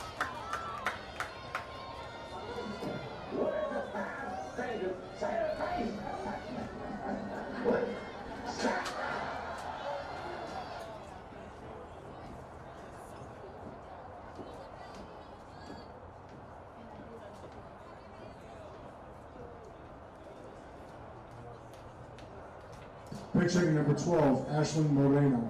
Pitching number twelve, Ashlyn Moreno.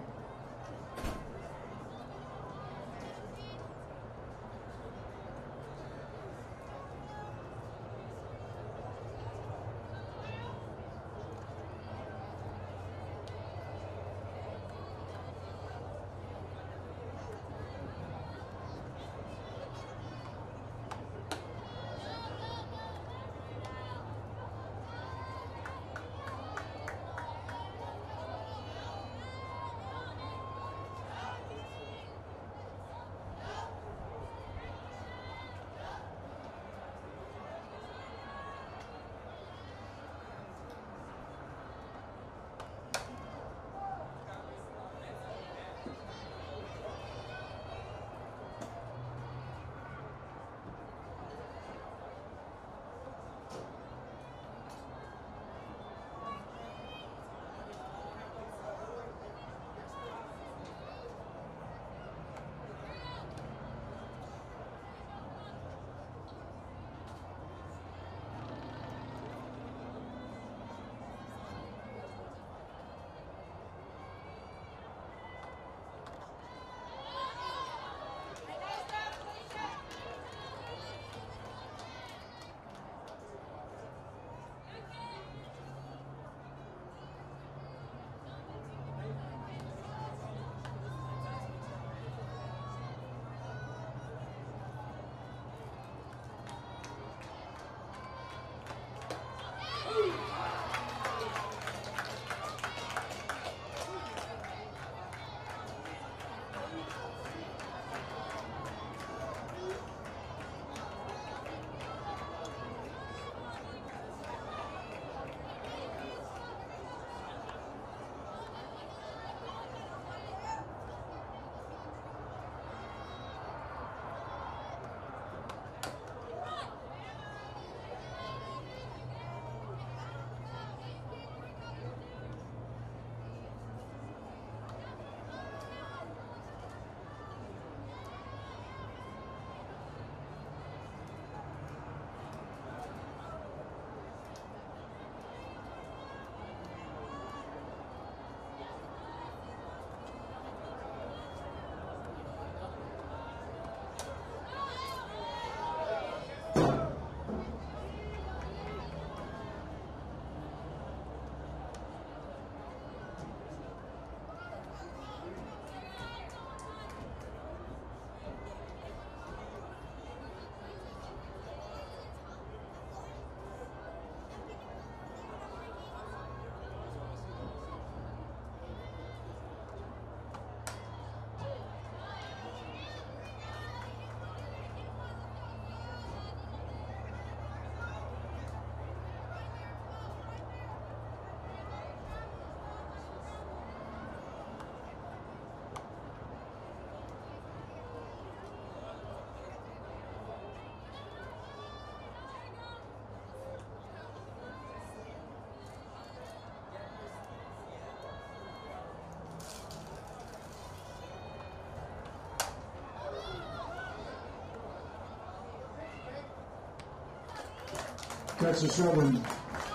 Texas Southern.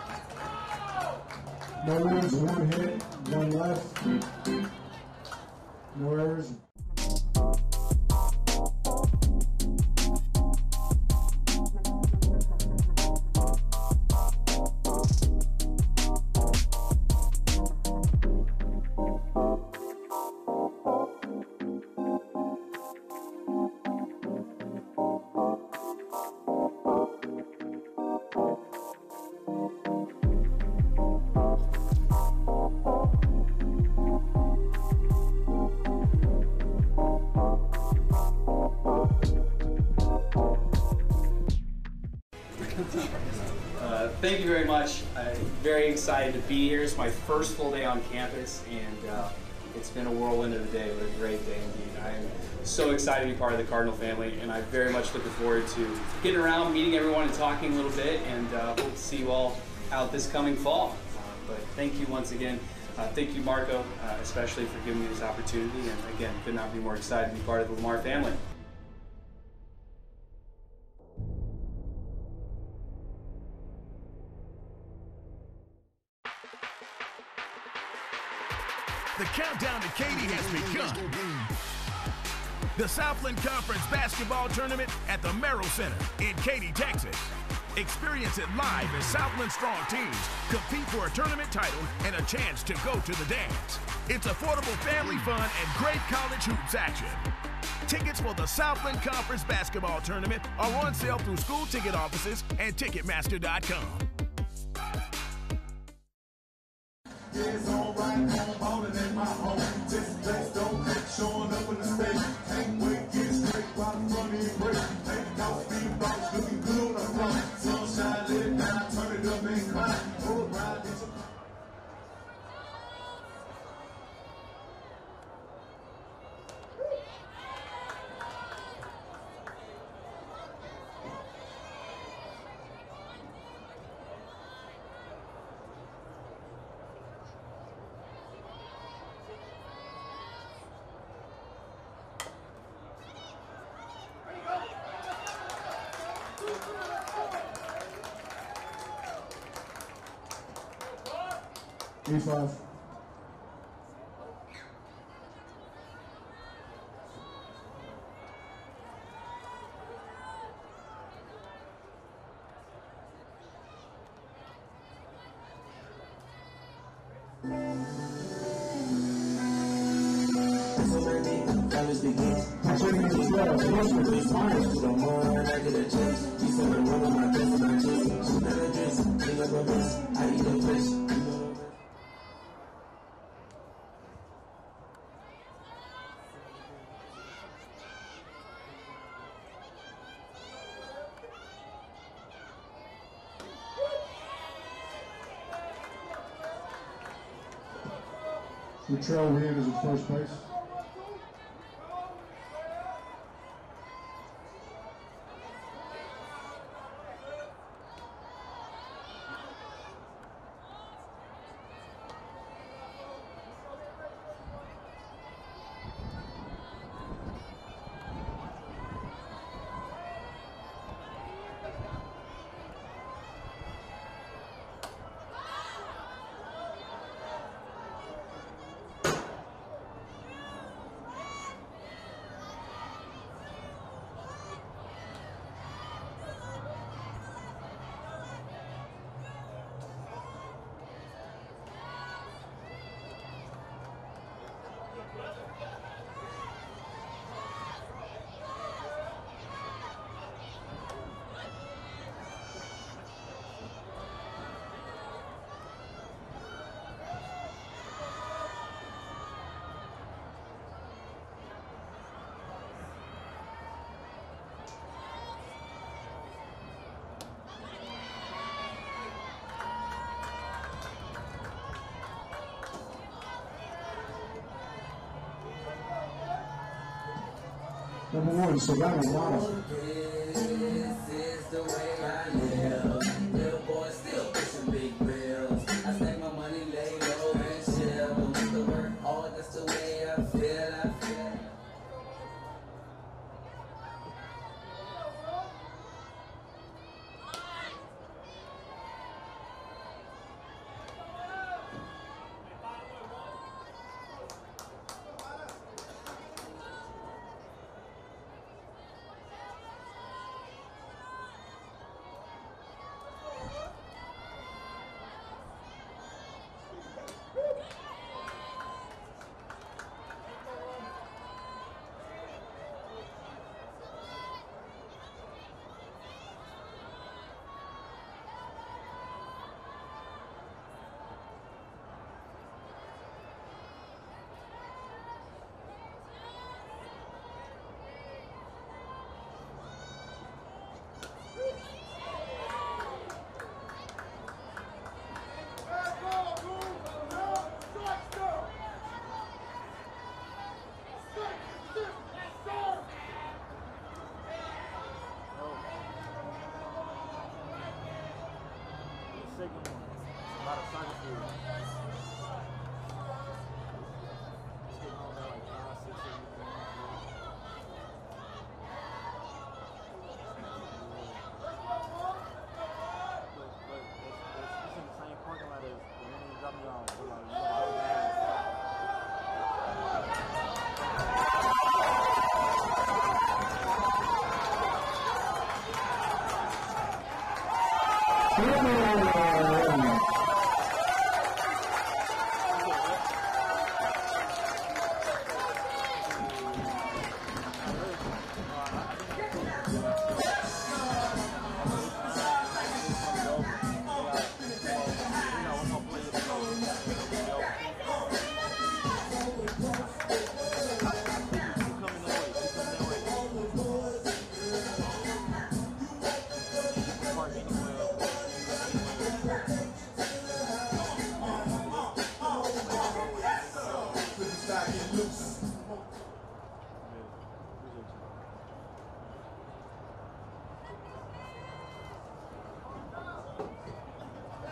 No runs, one hit, one left. No errors. Uh, thank you very much. I'm very excited to be here. It's my first full day on campus, and uh, it's been a whirlwind of a day, but a great day indeed. I am so excited to be part of the Cardinal family, and I'm very much looking forward to getting around, meeting everyone, and talking a little bit, and uh, hope to see you all out this coming fall. Uh, but thank you once again. Uh, thank you, Marco, uh, especially for giving me this opportunity, and again, could not be more excited to be part of the Lamar family. The countdown to Katy has begun. The Southland Conference Basketball Tournament at the Merrill Center in Katy, Texas. Experience it live as Southland strong teams compete for a tournament title and a chance to go to the dance. It's affordable family fun and great college hoops action. Tickets for the Southland Conference Basketball Tournament are on sale through school ticket offices and Ticketmaster dot com. It's all right, I'm ballin' in my home. Just place don't quit showing up in the state. Can't wait, get straight, right in front of your break. Take out speed bumps, looking good on the front. Sunshine, let it down, turn it up and climb. Pull it right, get your... E five. Latrell Reed is at first base. Number one, Savannah Waddle. This is the way I live. Little boy still pushing big bills. I stack my money, lay low and chill. Don't have to work hard, that's the way I feel. I feel.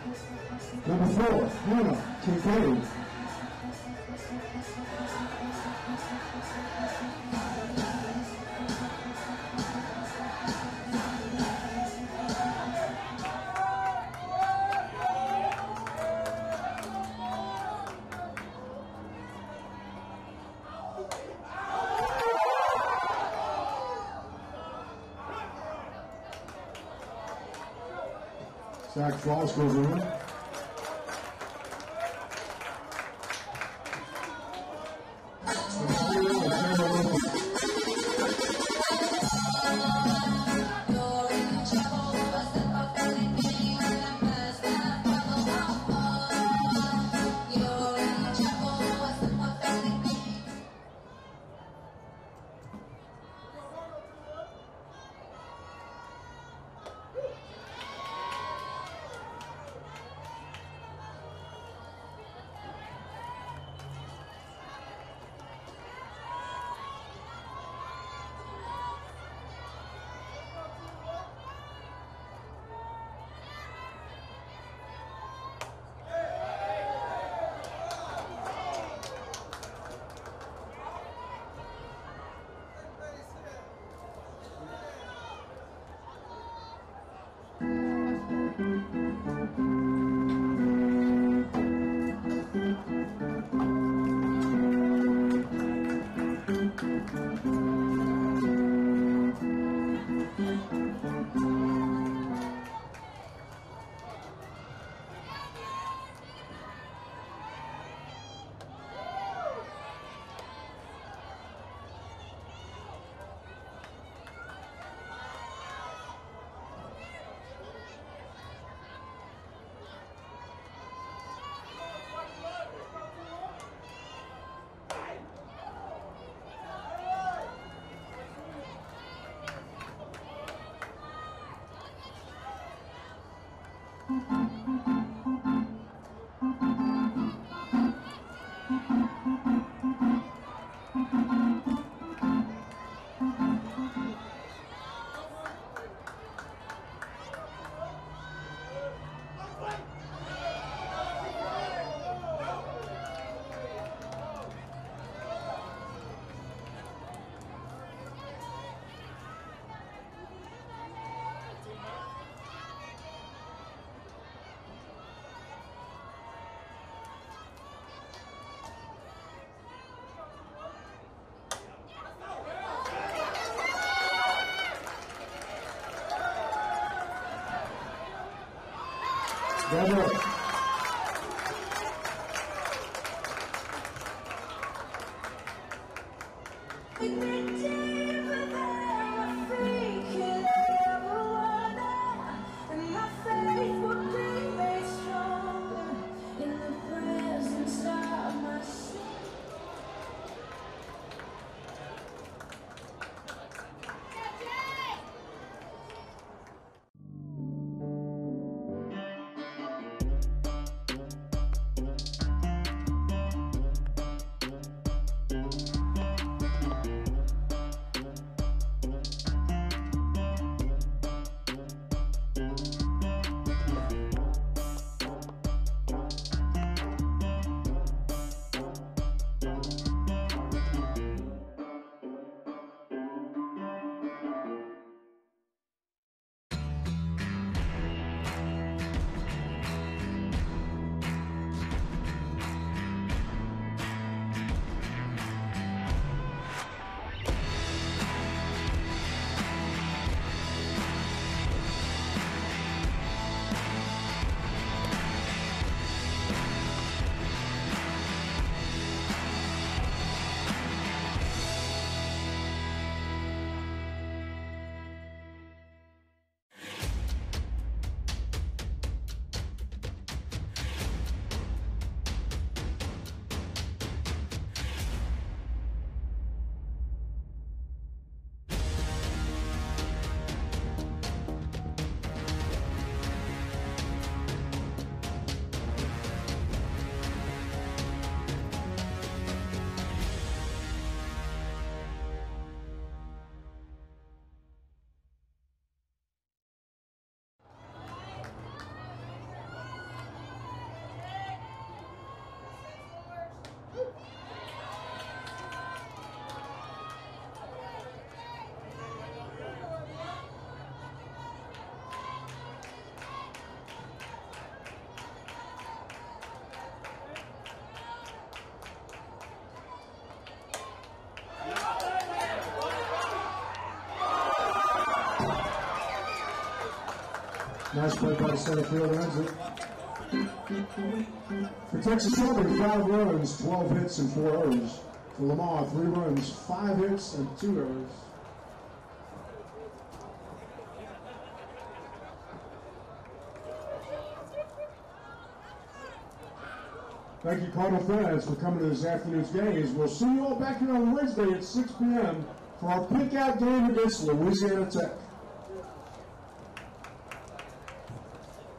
Number four, Hannah Kincaid. Zach Frost goes in. Bravo. Nice play by the center fielder, ends it. For Texas Southern, five runs, twelve hits, and four errors. For Lamar, three runs, five hits, and two errors. Thank you, Cardinal fans, for coming to this afternoon's games. We'll see you all back here on Wednesday at six p m for our pick-out game against Louisiana Tech.